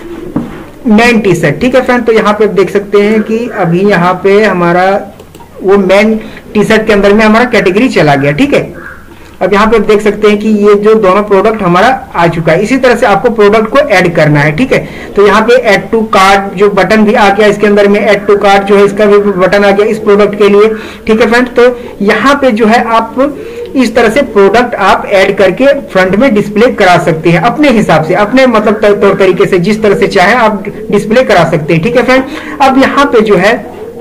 [SPEAKER 1] मैन टी शर्ट, ठीक है फ्रेंड। तो यहाँ पे देख सकते हैं कि अभी यहाँ पे हमारा वो मैन टी शर्ट के अंदर में हमारा कैटेगरी चला गया, ठीक है। अब यहाँ पे देख सकते हैं कि ये जो दोनों प्रोडक्ट हमारा आ चुका है। इसी तरह से आपको प्रोडक्ट को ऐड करना है, ठीक है। तो यहाँ पे ऐड टू कार्ट जो बटन भी आ गया इसके अंदर में, ऐड टू कार्ट जो है इसका भी बटन आ गया इस प्रोडक्ट के लिए, ठीक है फ्रेंड। तो यहाँ पे जो है आप इस तरह से प्रोडक्ट आप ऐड करके फ्रंट में डिस्प्ले करा सकते हैं अपने हिसाब से, अपने मतलब तौर तरीके से, जिस तरह से चाहे आप डिस्प्ले करा सकते हैं, ठीक है फ्रेंड। अब यहाँ पे जो है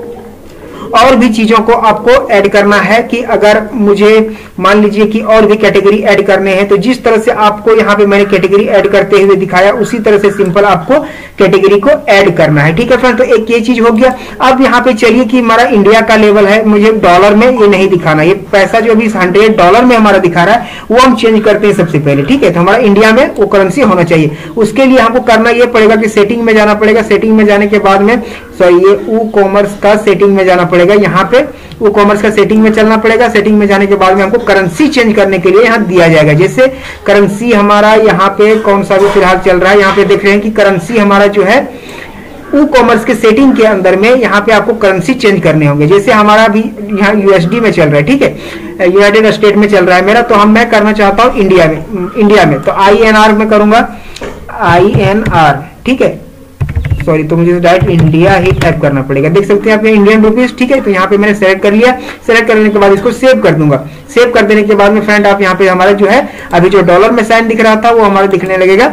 [SPEAKER 1] और भी चीजों को आपको ऐड करना है कि अगर मुझे मान लीजिए कि और भी कैटेगरी ऐड करने हैं, तो जिस तरह से आपको यहाँ पे मैंने कैटेगरी ऐड करते हुए दिखाया उसी तरह से सिंपल आपको कैटेगरी को ऐड करना है, ठीक है फ्रेंड। तो एक ये चीज हो गया। अब यहाँ पे चलिए कि हमारा इंडिया का लेवल है, मुझे डॉलर में ये नहीं दिखाना, ये पैसा जो अभी $100 में हमारा दिखा रहा है वो हम चेंज करते हैं सबसे पहले, ठीक है। तो हमारा इंडिया में वो करेंसी होना चाहिए। उसके लिए हमको करना ये पड़ेगा कि सेटिंग में जाना पड़ेगा, सेटिंग में जाने के बाद में ये कॉमर्स का सेटिंग में जाना पड़ेगा, यहाँ पे वो कॉमर्स का सेटिंग में चलना पड़ेगा। सेटिंग में जाने के बाद में हमको करेंसी चेंज करने के लिए यहाँ दिया जाएगा। जैसे करेंसी हमारा यहाँ पे कौन सा भी फिलहाल चल रहा है, यहाँ पे देख रहे हैं कि करेंसी हमारा जो है कॉमर्स के सेटिंग के अंदर में यहाँ पे आपको करेंसी चेंज करने होंगे। जैसे हमारा भी यहाँ यूएसडी में चल रहा है, ठीक है, यूनाइटेड स्टेट में चल रहा है मेरा, तो मैं करना चाहता हूँ इंडिया में तो INR में करूंगा, INR, ठीक है। सॉरी, तो मुझे डायरेक्ट इंडिया ही टाइप करना पड़ेगा। देख सकते हैं आप इंडियन रुपीज, ठीक है। तो यहाँ पे मैंने सेलेक्ट कर लिया। सेलेक्ट करने के बाद इसको सेव कर दूंगा। सेव कर देने के बाद में फ्रेंड आप यहाँ पे हमारा जो है अभी जो डॉलर में साइन दिख रहा था वो हमारा दिखने लगेगा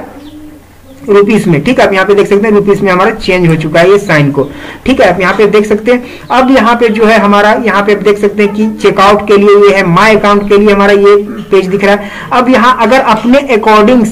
[SPEAKER 1] रुपीस में, ठीक है। आप यहाँ पे देख सकते हैं रुपीस में हमारा चेंज हो चुका है ये साइन को, ठीक है। आप यहाँ पे देख सकते हैं। अब यहाँ पे जो है हमारा यहाँ पे देख सकते हैं कि चेकआउट के लिए ये है, माय अकाउंट के लिए हमारा ये पेज दिख रहा है। अब यहाँ अगर अपने अकॉर्डिंग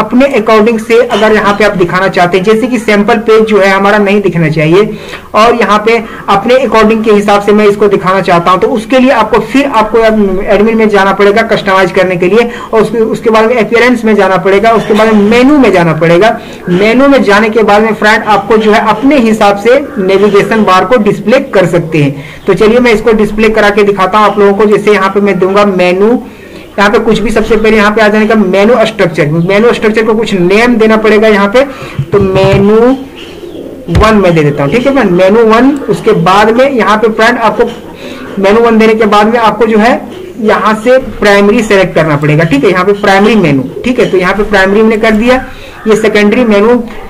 [SPEAKER 1] से अगर यहाँ पे आप दिखाना चाहते हैं, जैसे कि सैंपल पेज जो है हमारा नहीं दिखना चाहिए और यहाँ पे अपने अकॉर्डिंग के हिसाब से मैं इसको दिखाना चाहता हूँ, तो उसके लिए आपको फिर आपको एडमिन में जाना पड़ेगा कस्टमाइज करने के लिए, और उसके बाद में अपीयरेंस में जाना पड़ेगा, उसके बाद में मेनू में जाना पड़ेगा। मेनू में जाने के बाद में फ्रेंड आपको जो है अपने हिसाब से नेविगेशन बार को डिस्प्ले कर सकते हैं। तो चलिए मैं इसको डिस्प्ले करा के दिखाता हूं आप लोगों को। जैसे यहाँ पे मैं दूंगा मेनू, यहाँ पे कुछ भी सबसे पहले यहाँ पे आ जाने का मेनू स्ट्रक्चर को कुछ नेम देना पड़ेगा यहाँ पे, तो मेनू 1 में दे देता हूँ, ठीक है फ्रेंड, मेनू 1। उसके बाद में यहाँ पे फ्रेंड आपको मेनू 1 देने के बाद में आपको जो है यहाँ से प्राइमरी सेलेक्ट करना पड़ेगा, ठीक है। यहाँ पे प्राइमरी मेनू, ठीक है, तो यहाँ पे प्राइमरी मैंने कर दिया। ये secondary menu,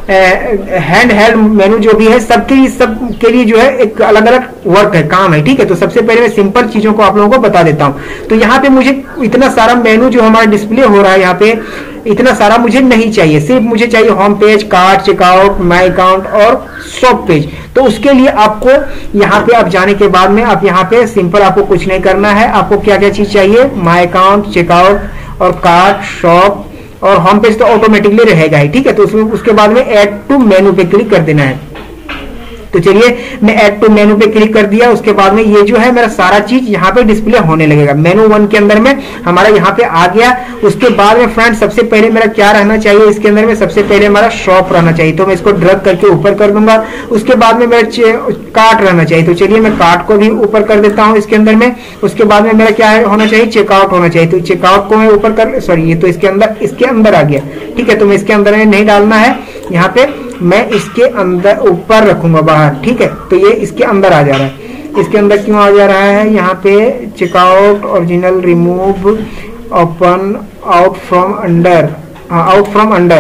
[SPEAKER 1] hand held menu जो भी है सब के लिए जो है एक अलग अलग वर्क है, काम है, ठीक है। तो सबसे पहले मैं सिंपल चीजों को आप लोगों को बता देता हूं। तो यहाँ पे मुझे इतना सारा मेनू जो हमारा डिस्प्ले हो रहा है यहाँ पे, इतना सारा मुझे नहीं चाहिए, सिर्फ मुझे चाहिए home page, cart, checkout, my account और शॉप पेज। तो उसके लिए आपको यहाँ पे आप जाने के बाद में आप यहाँ पे सिंपल आपको कुछ नहीं करना है। आपको क्या क्या चीज चाहिए, माई अकाउंट, चेकआउट और कार्ट, शॉप और होम पेज तो ऑटोमेटिकली रहेगा ही, ठीक है। तो उसके बाद में ऐड टू मेनू पे क्लिक कर देना है। तो चलिए मैं ऐड टू मेनू पे क्लिक कर दिया। उसके बाद में ये जो है मेरा सारा चीज यहाँ पे डिस्प्ले होने लगेगा। मेनू 1 के अंदर में हमारा यहाँ पे आ गया। उसके बाद में फ्रेंड सबसे पहले मेरा क्या रहना चाहिए, इसके अंदर में सबसे पहले हमारा शॉप रहना चाहिए, तो मैं इसको ड्रैग करके ऊपर कर दूंगा। उसके बाद में मेरा कार्ट रहना चाहिए, तो चलिए मैं कार्ट को भी ऊपर कर देता हूँ इसके अंदर में। उसके बाद में मेरा क्या होना चाहिए, चेकआउट होना चाहिए, तो चेकआउट को मैं ऊपर कर, सॉरी ये तो इसके अंदर आ गया, ठीक है। तो मैं इसके अंदर में नहीं डालना है, यहाँ पे मैं इसके अंदर ऊपर रखूंगा बाहर, ठीक है। तो ये इसके अंदर आ जा रहा है। इसके अंदर क्यों आ जा रहा है, यहाँ पे checkout original remove open out from under,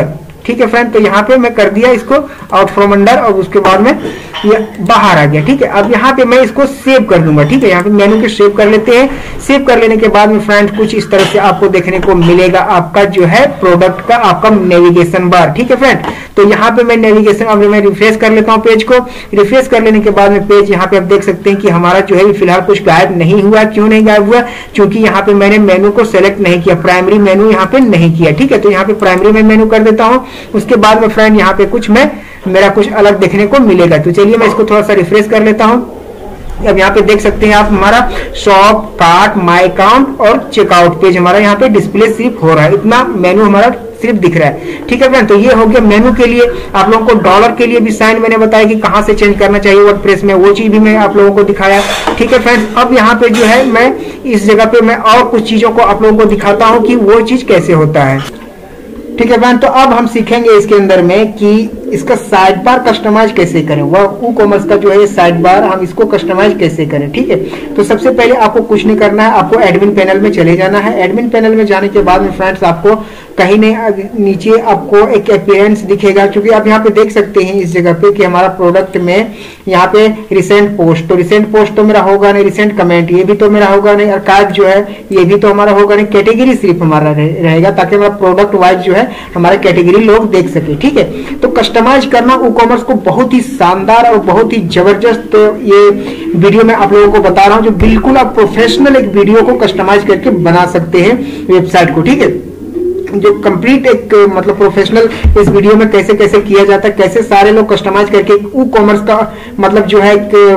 [SPEAKER 1] ठीक है फ्रेंड। तो यहाँ पे मैं कर दिया इसको आउट फ्रॉम अंडर और उसके बाद में ये बाहर आ गया। ठीक है, अब यहाँ पे मैं इसको सेव कर दूंगा। ठीक है, यहाँ पे मेनू के सेव कर लेते हैं। सेव कर लेने के बाद में फ्रेंड कुछ इस तरह से आपको देखने को मिलेगा आपका जो है प्रोडक्ट का आपका नेविगेशन बार। ठीक है फ्रेंड, तो यहाँ पे मैं नेविगेशन अब मैं रिफ्रेश कर लेता हूँ पेज को। रिफ्रेश कर लेने के बाद में पेज यहाँ पे आप देख सकते हैं कि हमारा जो है फिलहाल कुछ गायब नहीं हुआ। क्यों नहीं गायब हुआ? क्योंकि यहाँ पे मैंने मेनू को सेलेक्ट नहीं किया, प्राइमरी मेनू यहाँ पे नहीं किया। ठीक है, तो यहाँ पे प्राइमरी में मेनू कर देता हूँ। उसके बाद में फ्रेंड यहाँ पे कुछ मेरा कुछ अलग देखने को मिलेगा। तो चलिए मैं इसको थोड़ा सा रिफ्रेश कर लेता हूँ। अब यहाँ पे देख सकते हैं आप हमारा शॉप, कार्ट, माय अकाउंट और चेकआउट पेज हमारा यहाँ पे डिस्प्ले सिर्फ हो रहा है। इतना मेनू हमारा सिर्फ दिख रहा है। ठीक है फ्रेंड, तो ये हो गया मेनू के लिए। आप लोगों को डॉलर के लिए भी साइन मैंने बताया कि कहां से चेंज करना चाहिए वर्डप्रेस में, वो चीज भी मैं आप लोगों को दिखाया। ठीक है फ्रेंड्स, अब यहाँ पे जो है मैं इस जगह पे मैं और कुछ चीजों को आप लोगों को दिखाता हूँ कि वो चीज कैसे होता है। ठीक है फ्रेंड, तो अब हम सीखेंगे इसके अंदर में कि इसका साइड बार कस्टमाइज कैसे करें। वह कॉमर्स का जो है साइड बार हम इसको कस्टमाइज कैसे करें। ठीक है, तो सबसे पहले आपको कुछ नहीं करना है, आपको एडमिन पैनल में चले जाना है। एडमिन पैनल में जाने के बाद में फ्रेंड्स आपको कहीं नहीं नीचे आपको एक अपीयरेंस दिखेगा, क्योंकि आप यहाँ पे देख सकते हैं इस जगह पे कि हमारा प्रोडक्ट में यहाँ पे रिसेंट पोस्ट, तो रिसेंट पोस्ट तो मेरा होगा नहीं, रिसेंट कमेंट ये भी तो मेरा होगा नहीं, आर्काइव जो है ये भी तो हमारा होगा नहीं। कैटेगरी सिर्फ हमारा रहेगा ताकि हमारा प्रोडक्ट वाइज जो है हमारा कैटेगरी लोग देख सके। ठीक है, तो कस्टमाइज करना कॉमर्स को बहुत ही शानदार और बहुत ही जबरदस्त ये वीडियो में आप लोगों को बता रहा हूं, जो बिल्कुल आप प्रोफेशनल एक वीडियो को कस्टमाइज करके बना सकते हैं वेबसाइट को। ठीक है, जो कंप्लीट एक मतलब प्रोफेशनल इस वीडियो में कैसे कैसे किया जाता है, कैसे सारे लोग कस्टमाइज करके ई कॉमर्स का मतलब जो है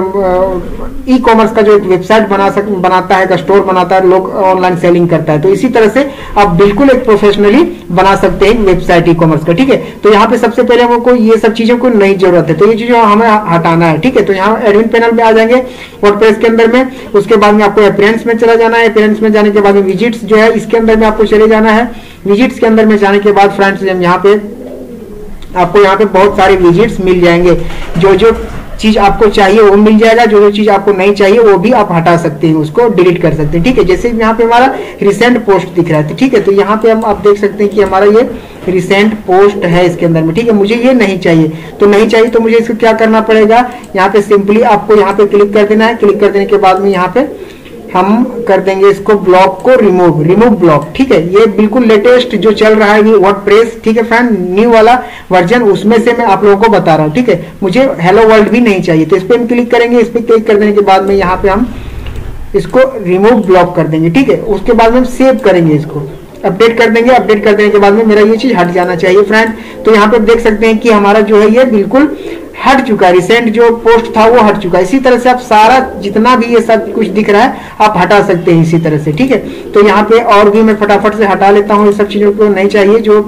[SPEAKER 1] ई कॉमर्स का जो एक वेबसाइट बनाता है, स्टोर बनाता है, लोग ऑनलाइन सेलिंग करता है। तो इसी तरह से आप बिल्कुल एक प्रोफेशनली बना सकते हैं वेबसाइट ई कॉमर्स का। ठीक है, तो यहाँ पे सबसे पहले हमको ये सब चीजों को नहीं जरूरत है, तो ये चीजों हमें हटाना है। ठीक है, तो यहाँ एडमिन पैनल में आ जाएंगे वर्डप्रेस के अंदर में। उसके बाद में आपको अपीयरेंस में चला जाना है। अपीयरेंस में जाने के बाद में विजिट्स जो है इसके अंदर में आपको चले जाना है। विजिट्स के अंदर में जाने के बाद फ्रेंड्स यहाँ पे आपको यहाँ पे बहुत सारे विजिट्स मिल जाएंगे। जो जो चीज आपको चाहिए वो मिल जाएगा, जो जो चीज आपको नहीं चाहिए वो भी आप हटा सकते हैं, उसको डिलीट कर सकते हैं। ठीक है, जैसे यहाँ पे हमारा रिसेंट पोस्ट दिख रहा है। ठीक है, तो यहाँ पे हम आप देख सकते हैं कि हमारा ये रिसेंट पोस्ट है इसके अंदर में। ठीक है, मुझे ये नहीं चाहिए, तो नहीं चाहिए तो मुझे इसको क्या करना पड़ेगा, यहाँ पे सिंपली आपको यहाँ पे क्लिक कर देना है। क्लिक कर देने के बाद में यहाँ पे हम कर देंगे इसको ब्लॉक को रिमूव ब्लॉक। ठीक है, ये बिल्कुल लेटेस्ट जो चल रहा है वर्डप्रेस, ठीक है फ्रेंड, न्यू वाला वर्जन, उसमें से मैं आप लोगों को बता रहा हूँ। ठीक है, मुझे हेलो वर्ल्ड भी नहीं चाहिए, तो इस पर हम क्लिक करेंगे। इस पर क्लिक कर देने के बाद में यहाँ पे हम इसको रिमूव ब्लॉक कर देंगे। ठीक है, उसके बाद में हम सेव करेंगे, इसको अपडेट कर देंगे। अपडेट कर देने के बाद में मेरा ये चीज हट जाना चाहिए फ्रेंड। तो यहाँ पे देख सकते हैं कि हमारा जो है ये बिल्कुल हट चुका है, रिसेंट जो पोस्ट था वो हट चुका है। इसी तरह से आप सारा जितना भी ये सब कुछ दिख रहा है आप हटा सकते हैं इसी तरह से। ठीक है, तो यहाँ पे और भी मैं फटाफट से हटा लेता हूँ, ये सब चीजों को नहीं चाहिए जो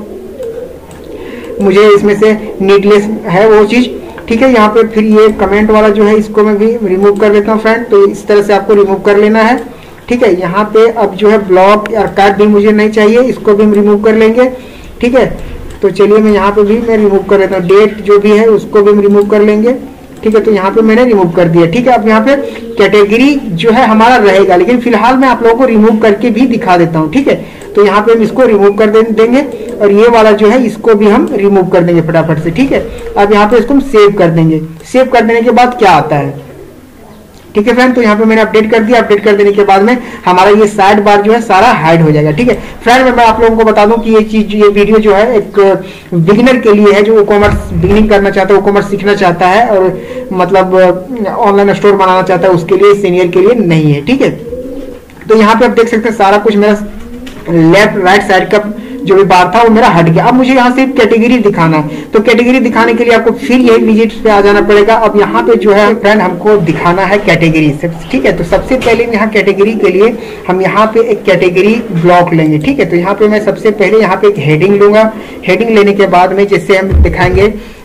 [SPEAKER 1] मुझे इसमें से नीडलेस है वो चीज। ठीक है, यहाँ पे फिर ये कमेंट वाला जो है इसको मैं भी रिमूव कर लेता हूँ फ्रेंड। तो इस तरह से आपको रिमूव कर लेना है। ठीक है, यहाँ पे अब जो है ब्लॉक या कार्ड भी मुझे नहीं चाहिए, इसको भी हम रिमूव कर लेंगे। ठीक है, तो चलिए मैं यहाँ पे भी मैं रिमूव कर लेता हूँ। डेट जो भी है उसको भी हम रिमूव कर लेंगे। ठीक है, तो यहाँ पे मैंने रिमूव कर दिया। ठीक है, अब यहाँ पे कैटेगरी जो है हमारा रहेगा, लेकिन फिलहाल मैं आप लोगों को रिमूव करके भी दिखा देता हूँ। ठीक है, तो यहाँ पे हम इसको रिमूव कर देंगे और ये वाला जो है इसको भी हम रिमूव कर देंगे फटाफट से। ठीक है, अब यहाँ पे इसको हम सेव कर देंगे। सेव कर देने के बाद क्या आता है, ठीक है फ्रेंड, तो यहाँ पे मैंने अपडेट कर दिया। अपडेट कर देने के बाद में हमारा ये साइड बार जो है सारा हाइड हो जाएगा। ठीक है फ्रेंड, मैं आप लोगों को बता दूं कि ये वीडियो जो है एक बिगिनर के लिए है, जो कॉमर्स बिगिनिंग करना चाहता है, कॉमर्स सीखना चाहता है और मतलब ऑनलाइन स्टोर बनाना चाहता है, उसके लिए, सीनियर के लिए नहीं है। ठीक है, तो यहाँ पे आप देख सकते हैं सारा कुछ मेरा लेफ्ट राइट साइड का जो भी बार था वो मेरा हट गया। अब मुझे यहाँ से कैटेगरी दिखाना है, तो कैटेगरी दिखाने के लिए आपको फिर यही विजिट्स पे आ जाना पड़ेगा। अब यहाँ पे जो है फ्रेंड हमको दिखाना है कैटेगरी से। ठीक है, तो सबसे पहले यहाँ कैटेगरी के लिए हम यहाँ पे एक कैटेगरी ब्लॉक लेंगे। ठीक है, तो यहाँ पे मैं सबसे पहले यहाँ पे एक हेडिंग लूंगा। हेडिंग लेने के बाद में जैसे हम दिखाएंगे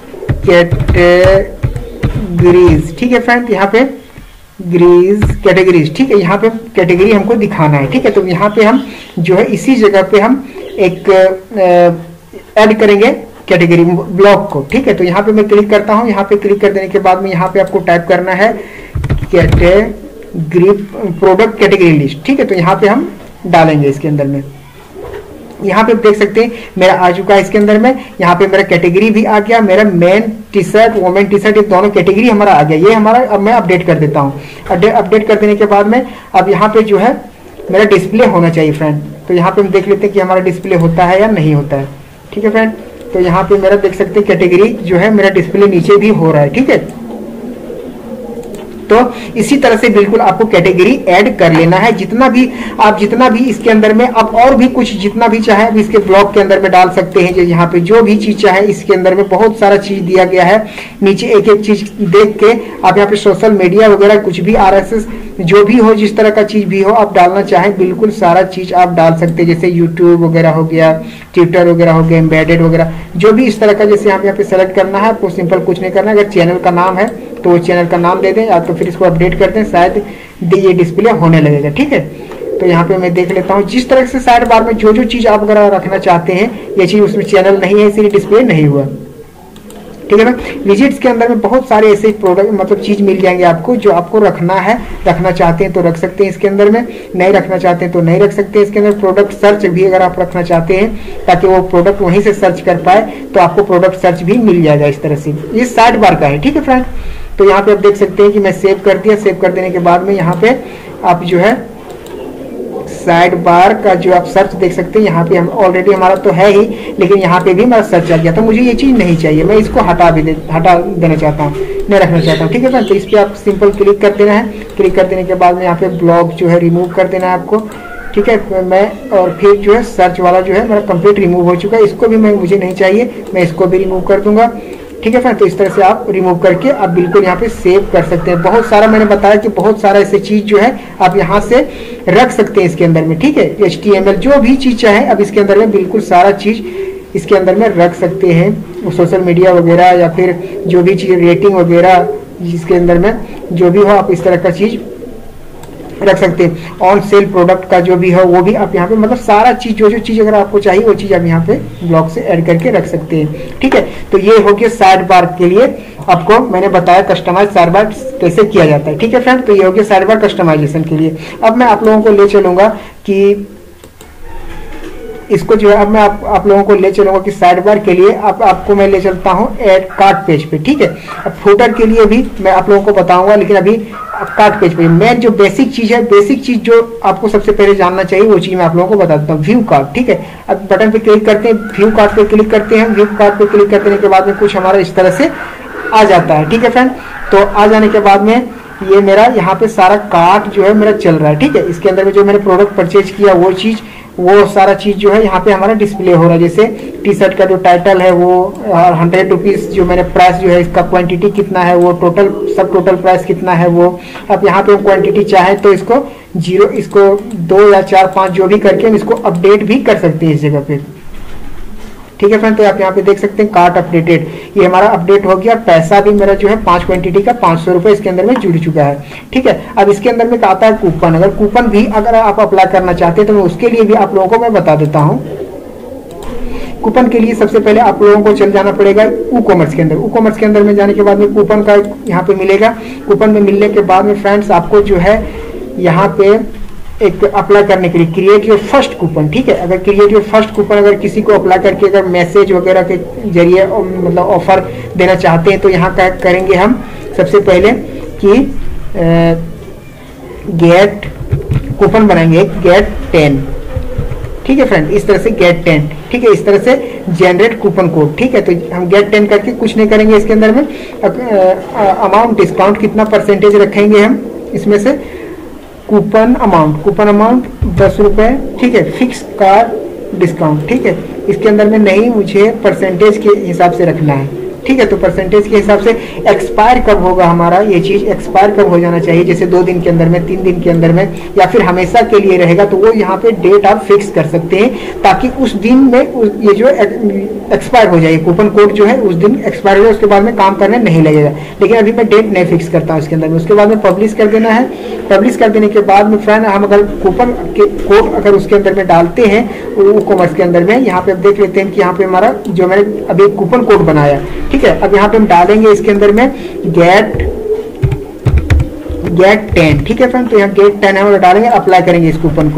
[SPEAKER 1] कैटेगरीज। ठीक है फ्रेंड, यहाँ पे कैटेगरीज। ठीक है, यहाँ पे कैटेगरी हमको दिखाना है। ठीक है, तो यहाँ पे हम जो है इसी जगह पे हम एक ऐड करेंगे कैटेगरी ब्लॉक को। ठीक है, तो यहाँ पे मैं क्लिक करता हूँ। यहाँ पे क्लिक कर देने के बाद में यहाँ पे आपको टाइप करना है कैटेगरी प्रोडक्ट कैटेगरी लिस्ट। ठीक है, तो यहाँ पे हम डालेंगे इसके अंदर में। यहाँ पे देख सकते हैं मेरा आ चुका है इसके अंदर में। यहाँ पे मेरा कैटेगरी भी आ गया, मेरा men T shirt women T shirt, ये दोनों कैटेगरी हमारा आ गया। ये हमारा अब मैं अपडेट कर देता हूँ। अपडेट कर देने के बाद में अब यहाँ पे जो है मेरा डिस्प्ले होना चाहिए फ्रेंड। तो यहाँ पे हम देख लेते हैं कि हमारा डिस्प्ले होता है या नहीं होता है। ठीक है फ्रेंड, तो यहाँ पे मेरा देख सकते हैं कैटेगरी जो है मेरा डिस्प्ले नीचे भी हो रहा है। ठीक है, तो इसी तरह से बिल्कुल आपको कैटेगरी ऐड कर लेना है। जितना भी इसके अंदर में आप और भी कुछ जितना भी चाहे अब इसके ब्लॉग के अंदर में डाल सकते हैं। यहाँ पे जो भी चीज चाहे इसके अंदर में बहुत सारा चीज दिया गया है। नीचे एक एक चीज देख के आप यहाँ पे सोशल मीडिया वगैरह कुछ भी RSS जो भी हो, जिस तरह का चीज भी हो आप डालना चाहें बिल्कुल सारा चीज आप डाल सकते हैं। जैसे यूट्यूब वगैरह हो गया, ट्विटर वगैरह हो गया, एम्बेडेड वगैरह जो भी इस तरह का। जैसे यहाँ पे सेलेक्ट करना है आपको, सिंपल कुछ नहीं करना है। अगर चैनल का नाम है तो चैनल का नाम दे दें या तो फिर इसको अपडेट कर दें, शायद ये डिस्प्ले होने लगेगा। ठीक है, तो यहाँ पे मैं देख लेता हूँ जिस तरह से साइड बार में जो जो चीज आप अगर रखना चाहते हैं, ये चीज उसमें चैनल नहीं है इसलिए डिस्प्ले नहीं हुआ। ठीक है ना, विजिट्स के अंदर में बहुत सारे ऐसे प्रोडक्ट मतलब चीज मिल जाएंगे आपको जो आपको रखना है। रखना चाहते हैं तो रख सकते हैं इसके अंदर में, नहीं रखना चाहते हैं तो नहीं रख सकते हैं इसके अंदर। प्रोडक्ट सर्च भी अगर आप रखना चाहते हैं ताकि वो प्रोडक्ट वहीं से सर्च कर पाए तो आपको प्रोडक्ट सर्च भी मिल जाएगा इस तरह से। ये साइड बार का है। ठीक है फ्रेंड, तो यहाँ पे आप देख सकते हैं कि मैं सेव कर दिया। सेव कर देने के बाद में यहाँ पे आप जो है साइड बार का जो आप सर्च देख सकते हैं। यहाँ पे हम ऑलरेडी हमारा तो है ही, लेकिन यहाँ पे भी हमारा सर्च आ गया। तो मुझे ये चीज नहीं चाहिए, मैं इसको हटा देना चाहता हूँ, नहीं रखना चाहता हूँ। ठीक है फ्रेंड, तो इस पर आप सिंपल क्लिक कर देना है। क्लिक कर देने के बाद में यहाँ पे ब्लॉग जो है रिमूव कर देना है आपको। ठीक है, मैं और फिर जो है सर्च वाला जो है मेरा कंप्लीट रिमूव हो चुका है। इसको भी मुझे नहीं चाहिए, मैं इसको भी रिमूव कर दूंगा। ठीक है फ्रेंड, तो इस तरह से आप रिमूव करके आप बिल्कुल यहाँ पे सेव कर सकते हैं। बहुत सारा मैंने बताया कि बहुत सारा ऐसी चीज जो है आप यहाँ से रख सकते हैं इसके अंदर में। ठीक है, HTML जो भी चीज चाहे अब इसके अंदर में बिल्कुल सारा चीज इसके अंदर में रख सकते हैं। सोशल मीडिया वगैरह या फिर जो भी चीज रेटिंग वगैरह जिसके अंदर में जो भी हो आप इस तरह का चीज रख सकते हैं। ऑन सेल प्रोडक्ट का जो भी है वो भी आप यहाँ पे मतलब सारा चीज जो चीज अगर आपको चाहिए वो चीज आप यहाँ पे ब्लॉग से ऐड करके रख सकते हैं। ठीक है, तो ये हो गया साइड बार के लिए आपको मैंने बताया कस्टमाइज साइड बार कैसे किया जाता है। ठीक है फ्रेंड, तो ये हो गया साइड बार कस्टमाइजेशन के लिए। अब मैं आप लोगों को ले चलूंगा कि इसको जो है अब मैं आप लोगों को ले चलूंगा कि साइड बार के लिए आपको मैं ले चलता हूँ ऐड कार्ट पेज पे। ठीक है, अब फुटर के लिए भी मैं आप लोगों को बताऊंगा, लेकिन अभी कार्ट पेज पे मैं जो बेसिक चीज है, बेसिक चीज जो आपको सबसे पहले जानना चाहिए वो चीज मैं आप लोगों को बता देता हूँ। View cart. ठीक है, अब बटन पे क्लिक करते हैं, व्यू कार्ट पे क्लिक करते हैं। व्यू कार्ट पे क्लिक करने के बाद में कुछ हमारा इस तरह से आ जाता है। ठीक है फ्रेंड, तो आ जाने के बाद में ये मेरा यहाँ पे सारा कार्ट जो है मेरा चल रहा है। ठीक है, इसके अंदर में जो मैंने प्रोडक्ट परचेज किया वो सारा चीज जो है यहाँ पे हमारा डिस्प्ले हो रहा है। जैसे टी शर्ट का जो टाइटल है वो 100 रुपीज, जो मैंने प्राइस जो है इसका क्वांटिटी कितना है, वो टोटल प्राइस कितना है वो। अब यहाँ पे क्वांटिटी चाहे तो इसको 0, इसको 2 या 4, 5 जो भी करके हम इसको अपडेट भी कर सकते हैं इस जगह पे। ठीक है फ्रेंड, तो आप यहाँ पे देख सकते हैं कार्ट अपडेटेड, ये हमारा अपडेट हो गया। पैसा भी मेरा जो है 5 क्वांटिटी का 500 रुपए इसके अंदर में जुड़ चुका है। ठीक है, अब इसके अंदर में आता है कूपन। अगर कूपन भी अगर आप अप्लाई करना चाहते हैं तो मैं उसके लिए भी आप लोगों को मैं बता देता हूँ। कूपन के लिए सबसे पहले आप लोगों को चल जाना पड़ेगा ई-कॉमर्स के अंदर। ई-कॉमर्स के अंदर में जाने के बाद में कूपन का यहाँ पे मिलेगा। कूपन में मिलने के बाद में फ्रेंड्स आपको जो है यहाँ पे एक अप्लाई करने के लिए क्रिएट योर फर्स्ट कूपन। ठीक है, अगर क्रिएट योर फर्स्ट कूपन अगर किसी को अप्लाई करके अगर मैसेज वगैरह के जरिए मतलब ऑफर देना चाहते हैं तो यहाँ क्या करेंगे हम सबसे पहले कि गेट कूपन बनाएंगे गेट 10। ठीक है फ्रेंड, इस तरह से गेट 10। ठीक है, इस तरह से जनरेट कूपन कोड। ठीक है, तो हम गेट 10 करके कुछ नहीं करेंगे इसके अंदर में। अमाउंट डिस्काउंट कितना परसेंटेज रखेंगे हम इसमें से, कूपन अमाउंट 10 रुपए। ठीक है, फिक्स कार्ड डिस्काउंट। ठीक है, इसके अंदर में नहीं, मुझे परसेंटेज के हिसाब से रखना है। ठीक है, तो परसेंटेज के हिसाब से एक्सपायर कब होगा हमारा, ये चीज एक्सपायर कब हो जाना चाहिए, जैसे 2 दिन के अंदर में, 3 दिन के अंदर में, या फिर हमेशा के लिए रहेगा, तो वो यहाँ पे डेट आप फिक्स कर सकते हैं ताकि उस दिन में ये जो एक्सपायर हो जाए, कूपन कोड जो है उस दिन एक्सपायर हो जाए, उसके बाद में काम करने नहीं लगेगा। लेकिन अभी मैं डेट नहीं फिक्स करता हूँ इसके अंदर में। उसके बाद में पब्लिश कर देना है। पब्लिश कर देने के बाद में फ्रेंड हम अगर कूपन के कोड अगर उसके अंदर में डालते हैं ई-कॉमर्स के अंदर में, यहाँ पे आप देख लेते हैं कि यहाँ पे हमारा जो मैंने अभी कूपन कोड बनाया। ठीक है, अब यहाँ पे हम डालेंगे इसके अंदर में गेट 10। ठीक है फ्रेंड, तो यहाँ गेट 10 है और डालेंगे, अप्लाई करेंगे इस कूपन को।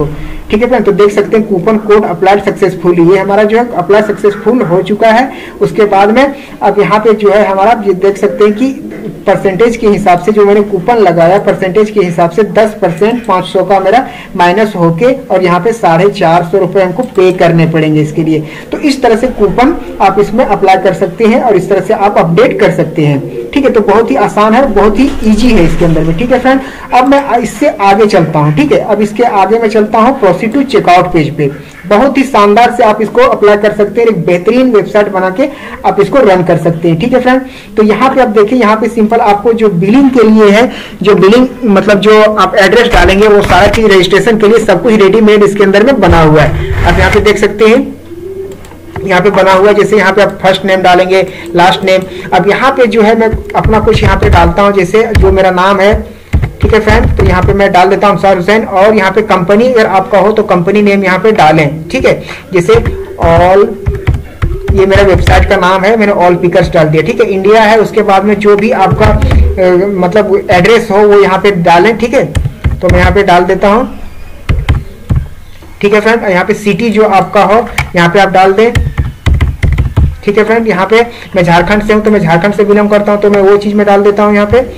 [SPEAKER 1] ठीक है फ्रेंड। तो देख सकते हैं कूपन कोड अप्लाइड सक्सेसफुली, ये हमारा जो है अप्लाई सक्सेसफुल हो चुका है। उसके बाद में अब यहाँ पे जो है हमारा ये देख सकते हैं कि परसेंटेज के हिसाब से जो मैंने कूपन लगाया परसेंटेज के हिसाब से 10% 500 का मेरा माइनस होके और यहाँ पे 450 रुपए हमको पे करने पड़ेंगे इसके लिए। तो इस तरह से कूपन आप इसमें अप्लाई कर सकते हैं और इस तरह से आप अपडेट कर सकते हैं। ठीक है, तो बहुत ही आसान है, बहुत ही इजी है इसके अंदर में। ठीक है फ्रेंड, अब मैं इससे आगे चलता हूँ। ठीक है, अब इसके आगे मैं चलता हूँ प्रोसीड टू चेकआउट पेज पे। बहुत ही शानदार से आप इसको अप्लाई कर सकते हैं, एक बेहतरीन वेबसाइट बना के आप इसको रन कर सकते हैं। ठीक है फ्रेंड, तो यहाँ पे आप देखिए, यहाँ पे सिंपल आपको जो बिलिंग के लिए है, जो बिलिंग मतलब जो आप एड्रेस डालेंगे वो सारा चीज रजिस्ट्रेशन के लिए सब कुछ रेडीमेड इसके अंदर में बना हुआ है। आप यहाँ पे देख सकते हैं, यहाँ पे बना हुआ है। जैसे यहाँ पे आप फर्स्ट नेम डालेंगे, लास्ट नेम। अब यहाँ पे जो है मैं अपना कुछ यहाँ पे डालता हूँ, जैसे जो मेरा नाम है। ठीक है फ्रेंड, तो यहाँ पे मैं डाल देता हूँ सर हुसैन, और यहाँ पे कंपनी अगर आपका हो तो कंपनी नेम यहाँ पे डालें। ठीक है, जैसे ऑल, ये मेरा वेबसाइट का नाम है, मैंने ऑल पिकर्स डाल दिया। ठीक है, इंडिया है। उसके बाद में जो भी आपका मतलब एड्रेस हो वो यहाँ पे डालें। ठीक है, तो मैं यहाँ पे डाल देता हूँ। ठीक है फ्रेंड, यहाँ पे सिटी जो आपका हो यहाँ पे आप डाल दें। ठीक है फ्रेंड, यहाँ पे मैं झारखंड से हूँ तो मैं झारखंड से बिलोंग करता हूँ तो मैं वो चीज में डाल देता हूँ यहाँ पे।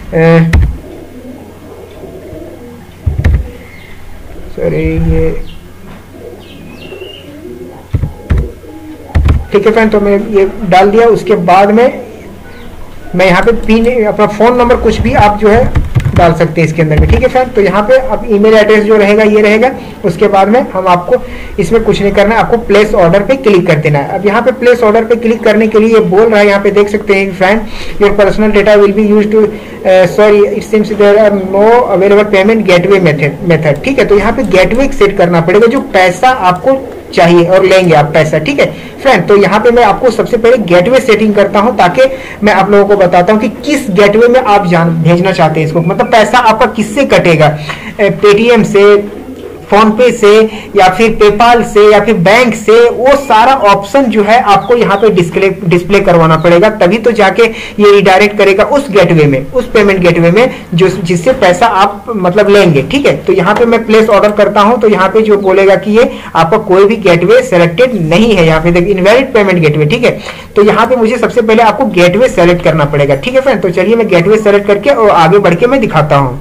[SPEAKER 1] सॉरी, ये ठीक है फ्रेंड, तो मैं ये डाल दिया। उसके बाद में मैं यहाँ पे पिन, अपना फोन नंबर कुछ भी आप जो है डाल सकते हैं इसके अंदर में। ठीक है फ्रेंड, तो यहाँ पे अब ईमेल एड्रेस जो रहेगा ये रहेगा। उसके बाद में हम आपको इसमें कुछ नहीं करना है, आपको प्लेस ऑर्डर पे क्लिक कर देना है। अब यहाँ पे प्लेस ऑर्डर पे क्लिक करने के लिए ये बोल रहा है, यहाँ पे देख सकते हैं friend, your personal data will be used to sorry it seems there are no available payment gateway method. ठीक है, तो यहाँ पे गेटवे सेट करना पड़ेगा, जो पैसा आपको चाहिए और लेंगे आप पैसा। ठीक है फ्रेंड, तो यहाँ पे मैं आपको सबसे पहले गेटवे सेटिंग करता हूँ, ताकि मैं आप लोगों को बताता हूँ कि किस गेटवे में आप भेजना चाहते हैं इसको, मतलब पैसा आपका किससे कटेगा, पेटीएम से, फोन पे से, या फिर पेपाल से, या फिर बैंक से। वो सारा ऑप्शन जो है आपको यहाँ पे डिस्प्ले करवाना पड़ेगा, तभी तो जाके ये रिडायरेक्ट करेगा उस गेटवे में, उस पेमेंट गेटवे में जो जिससे पैसा आप मतलब लेंगे। ठीक है, तो यहाँ पे मैं प्लेस ऑर्डर करता हूँ, तो यहाँ पे जो बोलेगा कि ये आपका कोई भी गेटवे सेलेक्टेड नहीं है, यहाँ पे देखिए इनवैलिड पेमेंट गेटवे। ठीक है, तो यहाँ पे मुझे सबसे पहले आपको गेटवे सेलेक्ट करना पड़ेगा। ठीक है फ्रेंड, तो चलिए मैं गेटवे सेलेक्ट करके और आगे बढ़ के मैं दिखाता हूँ।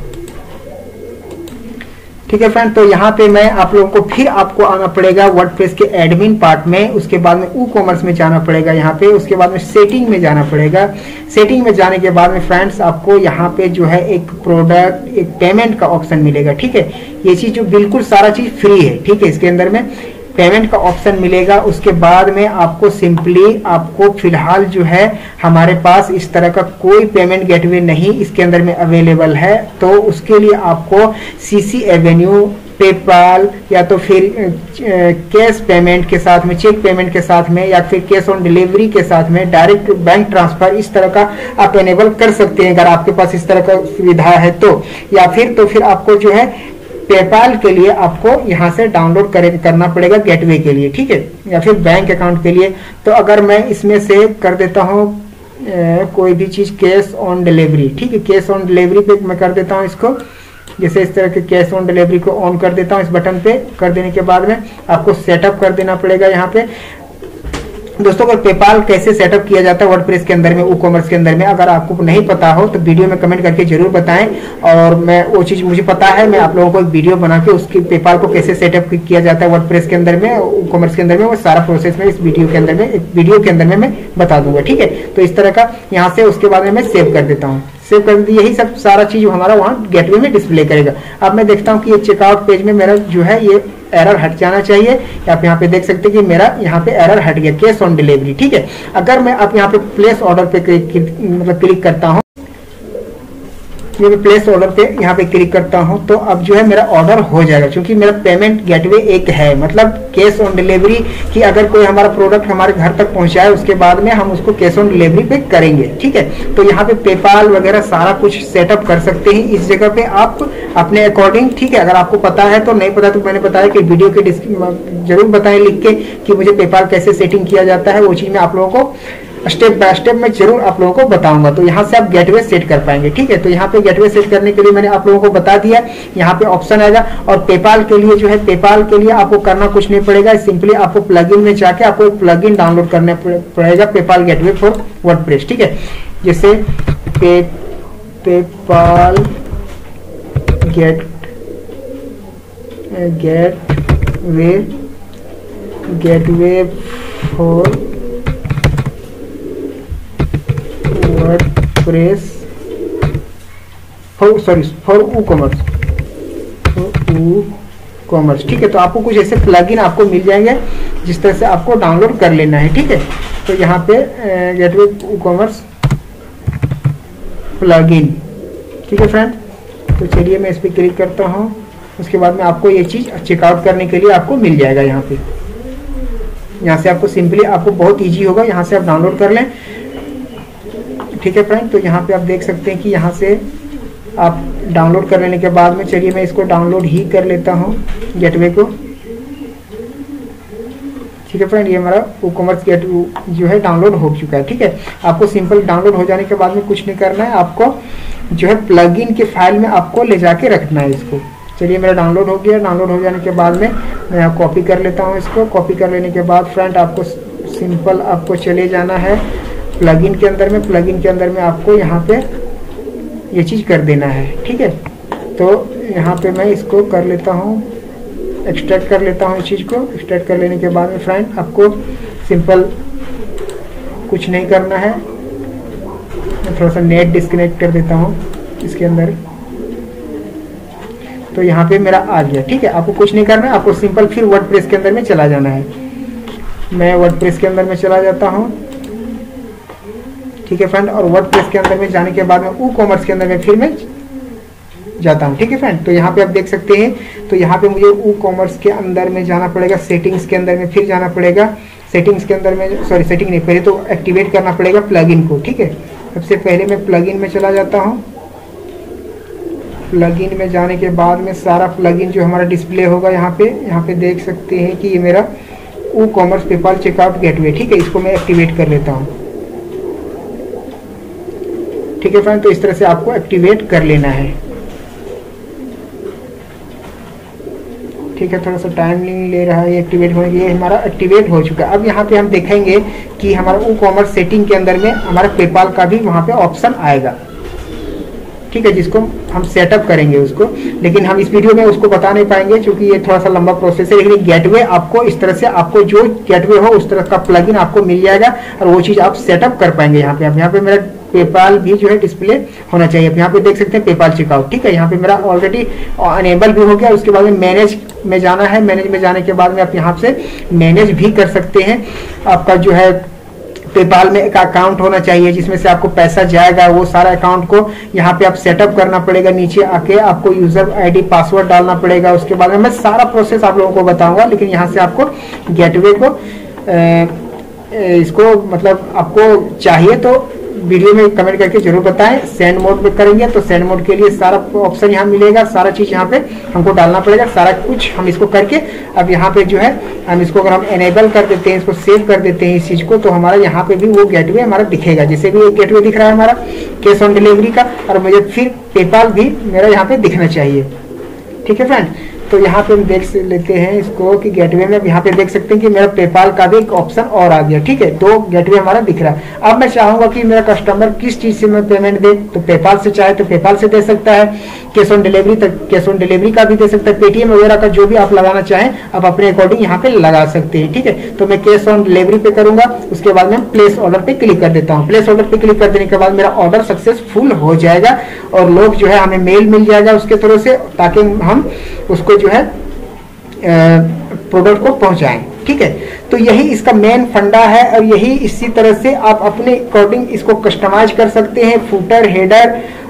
[SPEAKER 1] ठीक है फ्रेंड, तो यहाँ पे मैं आप लोगों को फिर आपको आना पड़ेगा वर्डप्रेस के एडमिन पार्ट में। उसके बाद में ई कॉमर्स में जाना पड़ेगा यहाँ पे। उसके बाद में सेटिंग में जाना पड़ेगा। सेटिंग में जाने के बाद में फ्रेंड्स आपको यहाँ पे जो है एक प्रोडक्ट, एक पेमेंट का ऑप्शन मिलेगा। ठीक है, ये चीज जो बिल्कुल सारा चीज फ्री है। ठीक है, इसके अंदर में पेमेंट का ऑप्शन मिलेगा। उसके बाद में आपको सिंपली आपको फिलहाल जो है हमारे पास इस तरह का कोई पेमेंट गेटवे नहीं इसके अंदर में अवेलेबल है, तो उसके लिए आपको सीसी एवेन्यू, पेपाल, या तो फिर कैश पेमेंट के साथ में, चेक पेमेंट के साथ में, या फिर कैश ऑन डिलीवरी के साथ में, डायरेक्ट बैंक ट्रांसफर, इस तरह का आप एनेबल कर सकते हैं अगर आपके पास इस तरह का सुविधा है तो। या फिर आपको जो है पेपाल के लिए आपको यहाँ से डाउनलोड करना पड़ेगा गेटवे के लिए। ठीक है, या फिर बैंक अकाउंट के लिए। तो अगर मैं इसमें से कर देता हूँ कोई भी चीज कैश ऑन डिलीवरी। ठीक है, कैश ऑन डिलीवरी पे मैं कर देता हूँ इसको, जैसे इस तरह के कैश ऑन डिलीवरी को ऑन कर देता हूँ। इस बटन पे कर देने के बाद में आपको सेटअप कर देना पड़ेगा यहाँ पे। दोस्तों, अगर पेपाल कैसे सेटअप किया जाता है वर्डप्रेस के अंदर में, ई कॉमर्स के अंदर में, अगर आपको नहीं पता हो तो वीडियो में कमेंट करके जरूर बताएं, और मैं वो चीज मुझे पता है, मैं आप लोगों को एक वीडियो बना के उसकी पेपाल को कैसे सेटअप किया जाता है वर्डप्रेस के अंदर में, ई कॉमर्स के अंदर में, वो सारा प्रोसेस में इस वीडियो के अंदर में, एक वीडियो के अंदर में मैं बता दूंगा। ठीक है, तो इस तरह का यहाँ से उसके बाद में मैं सेव कर देता हूँ। सेव कर दी, यही सब सारा चीज हमारा वहाँ गेटवे में डिस्प्ले करेगा। अब मैं देखता हूँ कि ये चेकआउट पेज में मेरा जो है ये एरर हट जाना चाहिए। आप यहाँ पे देख सकते हैं कि मेरा यहाँ पे एरर हट गया, कैश ऑन डिलीवरी। ठीक है, अगर मैं अब यहाँ पे प्लेस ऑर्डर पे क्लिक करता हूँ, ये मैं प्लेस ऑर्डर पे यहाँ पे क्लिक करता हूँ, तो अब जो है मेरा ऑर्डर हो जाएगा, क्योंकि मेरा पेमेंट गेटवे एक है, मतलब कैश ऑन डिलीवरी की अगर कोई हमारा प्रोडक्ट हमारे घर तक पहुंचाए उसके बाद में हम उसको कैश ऑन डिलीवरी पे करेंगे। ठीक है, तो यहाँ पे पेपाल वगैरह सारा कुछ सेटअप कर सकते हैं इस जगह पे आप अपने अकॉर्डिंग। ठीक है, अगर आपको पता है तो, नहीं पता तो मैंने बताया कि वीडियो के जरूर बताएं लिख के कि मुझे पेपाल कैसे सेटिंग किया जाता है, वो चीज मैं आप लोगों को स्टेप बाय स्टेप मैं जरूर आप लोगों को बताऊंगा। तो यहाँ से आप गेटवे सेट कर पाएंगे, ठीक है। तो यहाँ पे गेटवे सेट करने के लिए मैंने आप लोगों को बता दिया, यहाँ पे ऑप्शन आएगा। और पेपाल के लिए जो है, पेपाल के लिए आपको करना कुछ नहीं पड़ेगा, सिंपली आपको प्लगइन में जाके आपको एक प्लगइन डाउनलोड करना पड़ेगा, पेपाल गेटवे फॉर वर्डप्रेस, ठीक है। जैसे PayPal gateway for WordPress for commerce, ठीक है। तो आपको कुछ ऐसे प्लगइन आपको मिल जाएंगे जिस तरह से आपको डाउनलोड कर लेना है, ठीक है। तो यहाँ पे गेटवे कॉमर्स प्लगइन, ठीक है फ्रेंड। तो चलिए मैं इस पर क्लिक करता हूँ, उसके बाद में आपको ये चीज़ चेकआउट करने के लिए आपको मिल जाएगा यहाँ पे। यहाँ से आपको सिंपली आपको बहुत इजी होगा, यहाँ से आप डाउनलोड कर लें, ठीक है फ्रेंड। तो यहाँ पे आप देख सकते हैं कि यहाँ से आप डाउनलोड कर लेने के बाद में, चलिए मैं इसको डाउनलोड ही कर लेता हूँ गेटवे को, ठीक है फ्रेंड। ये हमारा कॉमर्स गेट जो है डाउनलोड हो चुका है, ठीक है। आपको सिंपल डाउनलोड हो जाने के बाद में कुछ नहीं करना है, आपको जो है प्लगइन के फाइल में आपको ले जाके रखना है इसको। चलिए मेरा डाउनलोड हो गया। डाउनलोड हो जाने के बाद में मैं यहाँ कॉपी कर लेता हूँ इसको। कॉपी कर लेने के बाद फ्रेंड आपको सिंपल आपको चले जाना है प्लगइन के अंदर में। प्लगइन के अंदर में आपको यहाँ पे ये चीज़ कर देना है, ठीक है। तो यहाँ पे मैं इसको कर लेता हूँ, एक्सट्रैक्ट कर लेता हूँ इस चीज़ को। एक्सट्रैक्ट कर लेने के बाद में फ्रेंड आपको सिंपल कुछ नहीं करना है, मैं थोड़ा सा नेट डिस्कनेक्ट कर देता हूँ इसके अंदर। तो यहाँ पे मेरा आ गया, ठीक है। आपको कुछ नहीं करना है, आपको सिंपल फिर वर्डप्रेस के अंदर में चला जाना है। मैं वर्डप्रेस के अंदर में चला जाता हूँ, ठीक है फ्रेंड। और वर्डप्रेस के अंदर में जाने के बाद में कॉमर्स के अंदर में फिर मैं जाता हूँ, ठीक है फ्रेंड। तो यहाँ पे आप देख सकते हैं, तो यहाँ पे मुझे कॉमर्स के अंदर में जाना पड़ेगा, सेटिंग्स के अंदर में फिर जाना पड़ेगा। सेटिंग्स के अंदर में, सॉरी सेटिंग नहीं, पहले तो एक्टिवेट करना पड़ेगा प्लगइन को, ठीक है। सबसे पहले मैं प्लगइन में चला जाता हूँ। प्लगइन में जाने के बाद में सारा प्लगइन जो हमारा डिस्प्ले होगा यहाँ पे देख सकते हैं कि ये मेरा कॉमर्स पेपाल चेकआउट गेटवे, ठीक है। इसको मैं एक्टिवेट कर लेता हूँ, ठीक है फ्रेंड। तो इस तरह से आपको एक्टिवेट कर लेना है, ठीक है। थोड़ा सा टाइम नहीं ले रहा है एक्टिवेट होने के लिए, हमारा एक्टिवेट हो चुका है। अब यहाँ पे हम देखेंगे कि हमारा कॉमर्स सेटिंग के अंदर में हमारा पेपाल का भी वहाँ पे ऑप्शन आएगा, ठीक है, जिसको हम सेटअप करेंगे उसको। लेकिन हम इस वीडियो में उसको बता नहीं पाएंगे क्योंकि ये थोड़ा सा लंबा प्रोसेस है। लेकिन गेटवे आपको इस तरह से, आपको जो गेटवे हो उस तरह का प्लगइन आपको मिल जाएगा और वो चीज़ आप सेटअप कर पाएंगे। यहाँ पे अब यहाँ पे मेरा पेपाल भी जो है डिस्प्ले होना चाहिए। अब यहाँ पे देख सकते हैं पेपाल चेकआउट, ठीक है। यहाँ पे मेरा ऑलरेडी अनेबल भी हो गया। उसके बाद में मैनेज में जाना है। मैनेज में जाने के बाद में आप यहाँ से मैनेज भी कर सकते हैं। आपका जो है पेपाल में एक अकाउंट होना चाहिए जिसमें से आपको पैसा जाएगा, वो सारा अकाउंट को यहाँ पे आप सेटअप करना पड़ेगा। नीचे आके आपको यूजर आईडी पासवर्ड डालना पड़ेगा। उसके बाद में मैं सारा प्रोसेस आप लोगों को बताऊंगा। लेकिन यहाँ से आपको गेटवे को इसको मतलब आपको चाहिए तो वीडियो में कमेंट करके जरूर बताएं। सेंड मोड पे करेंगे तो सेंड मोड के लिए सारा ऑप्शन यहाँ मिलेगा, सारा चीज यहाँ पे हमको डालना पड़ेगा, सारा कुछ हम इसको करके अब यहाँ पे जो है हम इसको अगर हम एनेबल कर देते हैं, इसको सेव कर देते हैं इस चीज को, तो हमारा यहाँ पे भी वो गेटवे हमारा दिखेगा। जैसे भी एक गेटवे दिख रहा है हमारा कैश ऑन डिलीवरी का, और मुझे फिर पेपाल भी मेरा यहाँ पे दिखना चाहिए, ठीक है फ्रेंड। तो यहाँ पे हम देख लेते हैं इसको कि गेटवे में यहाँ पे देख सकते हैं कि मेरा पेपाल का भी एक ऑप्शन और आ गया, ठीक है। तो गेटवे हमारा दिख रहा है। अब मैं चाहूंगा कि मेरा कस्टमर किस चीज से मैं पेमेंट दे, तो पेपाल से चाहे तो पेपाल से दे सकता है, कैश ऑन डिलीवरी तक कैश ऑन डिलीवरी का भी दे सकता है, पेटीएम वगैरह का जो भी आप लगाना चाहें आप अपने अकॉर्डिंग यहाँ पे लगा सकते हैं, ठीक है। तो मैं कैश ऑन डिलीवरी पे करूंगा। उसके बाद मैं प्लेस ऑर्डर पे क्लिक कर देता हूँ। प्लेस ऑर्डर पे क्लिक कर देने के बाद मेरा ऑर्डर सक्सेसफुल हो जाएगा और लोग जो है हमें मेल मिल जाएगा उसके तरफ से, ताकि हम उसको जो है प्रोडक्ट को पहुंचाएं, ठीक है। तो यही इसका मेन फंडा है और यही इसी तरह से आप अपने अकॉर्डिंग इसको कस्टमाइज कर सकते हैं। फुटर, हेडर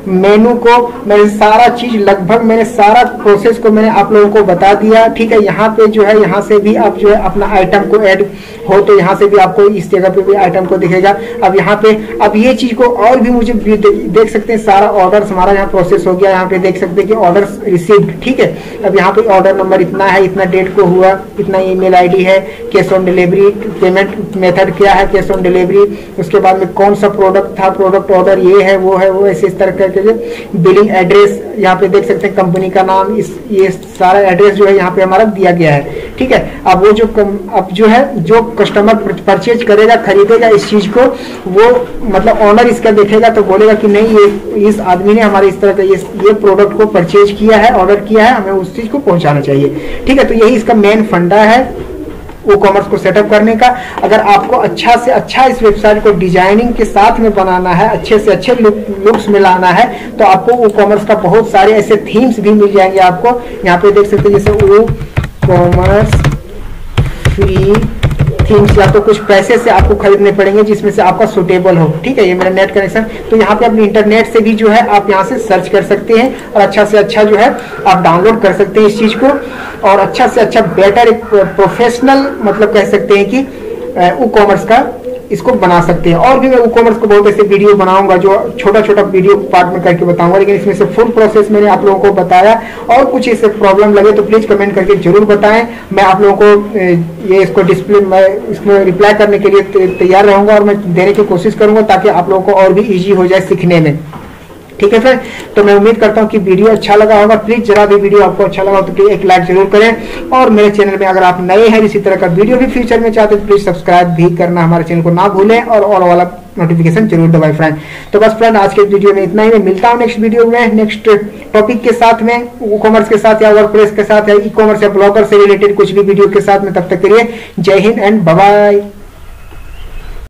[SPEAKER 1] मेनू को, मैंने सारा चीज लगभग मैंने सारा प्रोसेस को मैंने आप लोगों को बता दिया। ठीक है, यहाँ पे जो है यहाँ से भी आप जो है अपना आइटम को ऐड हो तो यहाँ से भी आपको इस जगह पे भी आइटम को दिखेगा। अब यहाँ पे अब ये चीज को और भी मुझे देख सकते हैं, सारा ऑर्डर हमारा यहाँ प्रोसेस हो गया। यहाँ पे देख सकते हैं कि ऑर्डर रिसीव्ड। ठीक है, अब यहाँ पे ऑर्डर नंबर इतना है, इतना डेट को हुआ, इतना ईमेल आईडी है, cash on delivery, payment method क्या है, कैश ऑन डिलीवरी, उसके बाद में कौन सा प्रोडक्ट था, प्रोडक्ट ऑर्डर ये है वो है वो, ऐसे इस तरह करके बिलिंग एड्रेस यहाँ पे देख सकते हैं, कंपनी का नाम, ये सारा एड्रेस जो है यहाँ पे हमारा दिया गया है। ठीक है, अब वो अब जो है जो कस्टमर परचेज करेगा, खरीदेगा इस चीज को, वो मतलब ऑनर इसका देखेगा तो बोलेगा कि नहीं ये इस आदमी ने हमारे इस तरह का ये प्रोडक्ट को परचेज किया है, ऑर्डर किया है, हमें उस चीज को पहुंचाना चाहिए। ठीक है, तो यही इसका मेन फंडा है ई कॉमर्स को सेटअप करने का। अगर आपको अच्छा से अच्छा इस वेबसाइट को डिजाइनिंग के साथ में बनाना है, अच्छे से अच्छे लुक्स में लाना है, तो आपको ई कॉमर्स का बहुत सारे ऐसे थीम्स भी मिल जाएंगे आपको। यहाँ पे देख सकते हैं जैसे ई कॉमर्स फ्री थीम्स, या तो कुछ पैसे से आपको खरीदने पड़ेंगे जिसमें से आपका सुटेबल हो। ठीक है, ये मेरा नेट कनेक्शन, तो यहाँ पे अपने इंटरनेट से भी जो है आप यहाँ से सर्च कर सकते हैं और अच्छा से अच्छा जो है आप डाउनलोड कर सकते हैं इस चीज को, और अच्छा से अच्छा बेटर एक प्रोफेशनल मतलब कह सकते हैं कि ई कॉमर्स का इसको बना सकते हैं। और भी मैं ई कॉमर्स को बहुत ऐसे वीडियो बनाऊंगा जो छोटा छोटा वीडियो पार्ट में करके बताऊंगा, लेकिन इसमें से फुल प्रोसेस मैंने आप लोगों को बताया। और कुछ ऐसे प्रॉब्लम लगे तो प्लीज कमेंट करके जरूर बताएं, मैं आप लोगों को ये इसको डिस्प्ले मैं इसमें रिप्लाई करने के लिए तैयार रहूंगा और मैं देने की कोशिश करूंगा ताकि आप लोगों को और भी ईजी हो जाए सीखने में। ठीक है फ्रेंड, तो मैं उम्मीद करता हूं कि वीडियो अच्छा लगा होगा। प्लीज जरा भी वीडियो आपको अच्छा लगा हो तो एक लाइक जरूर करें, और मेरे चैनल में अगर आप नए हैं इसी तरह का वीडियो भी फ्यूचर में चाहते हैं तो प्लीज सब्सक्राइब भी करना हमारे चैनल को ना भूलें, और ऑल वाला नोटिफिकेशन जरूर दबाएं फ्रेंड। तो बस फ्रेंड, आज के वीडियो में इतना ही। मैं मिलता हूं नेक्स्ट वीडियो में नेक्स्ट टॉपिक के साथ में, ई कॉमर्स के साथ या वर्कप्लेस के साथ या ई कॉमर्स या ब्लॉगर से रिलेटेड कुछ भी वीडियो के साथ में। तब तक के लिए जय हिंद एंड बाय बाय।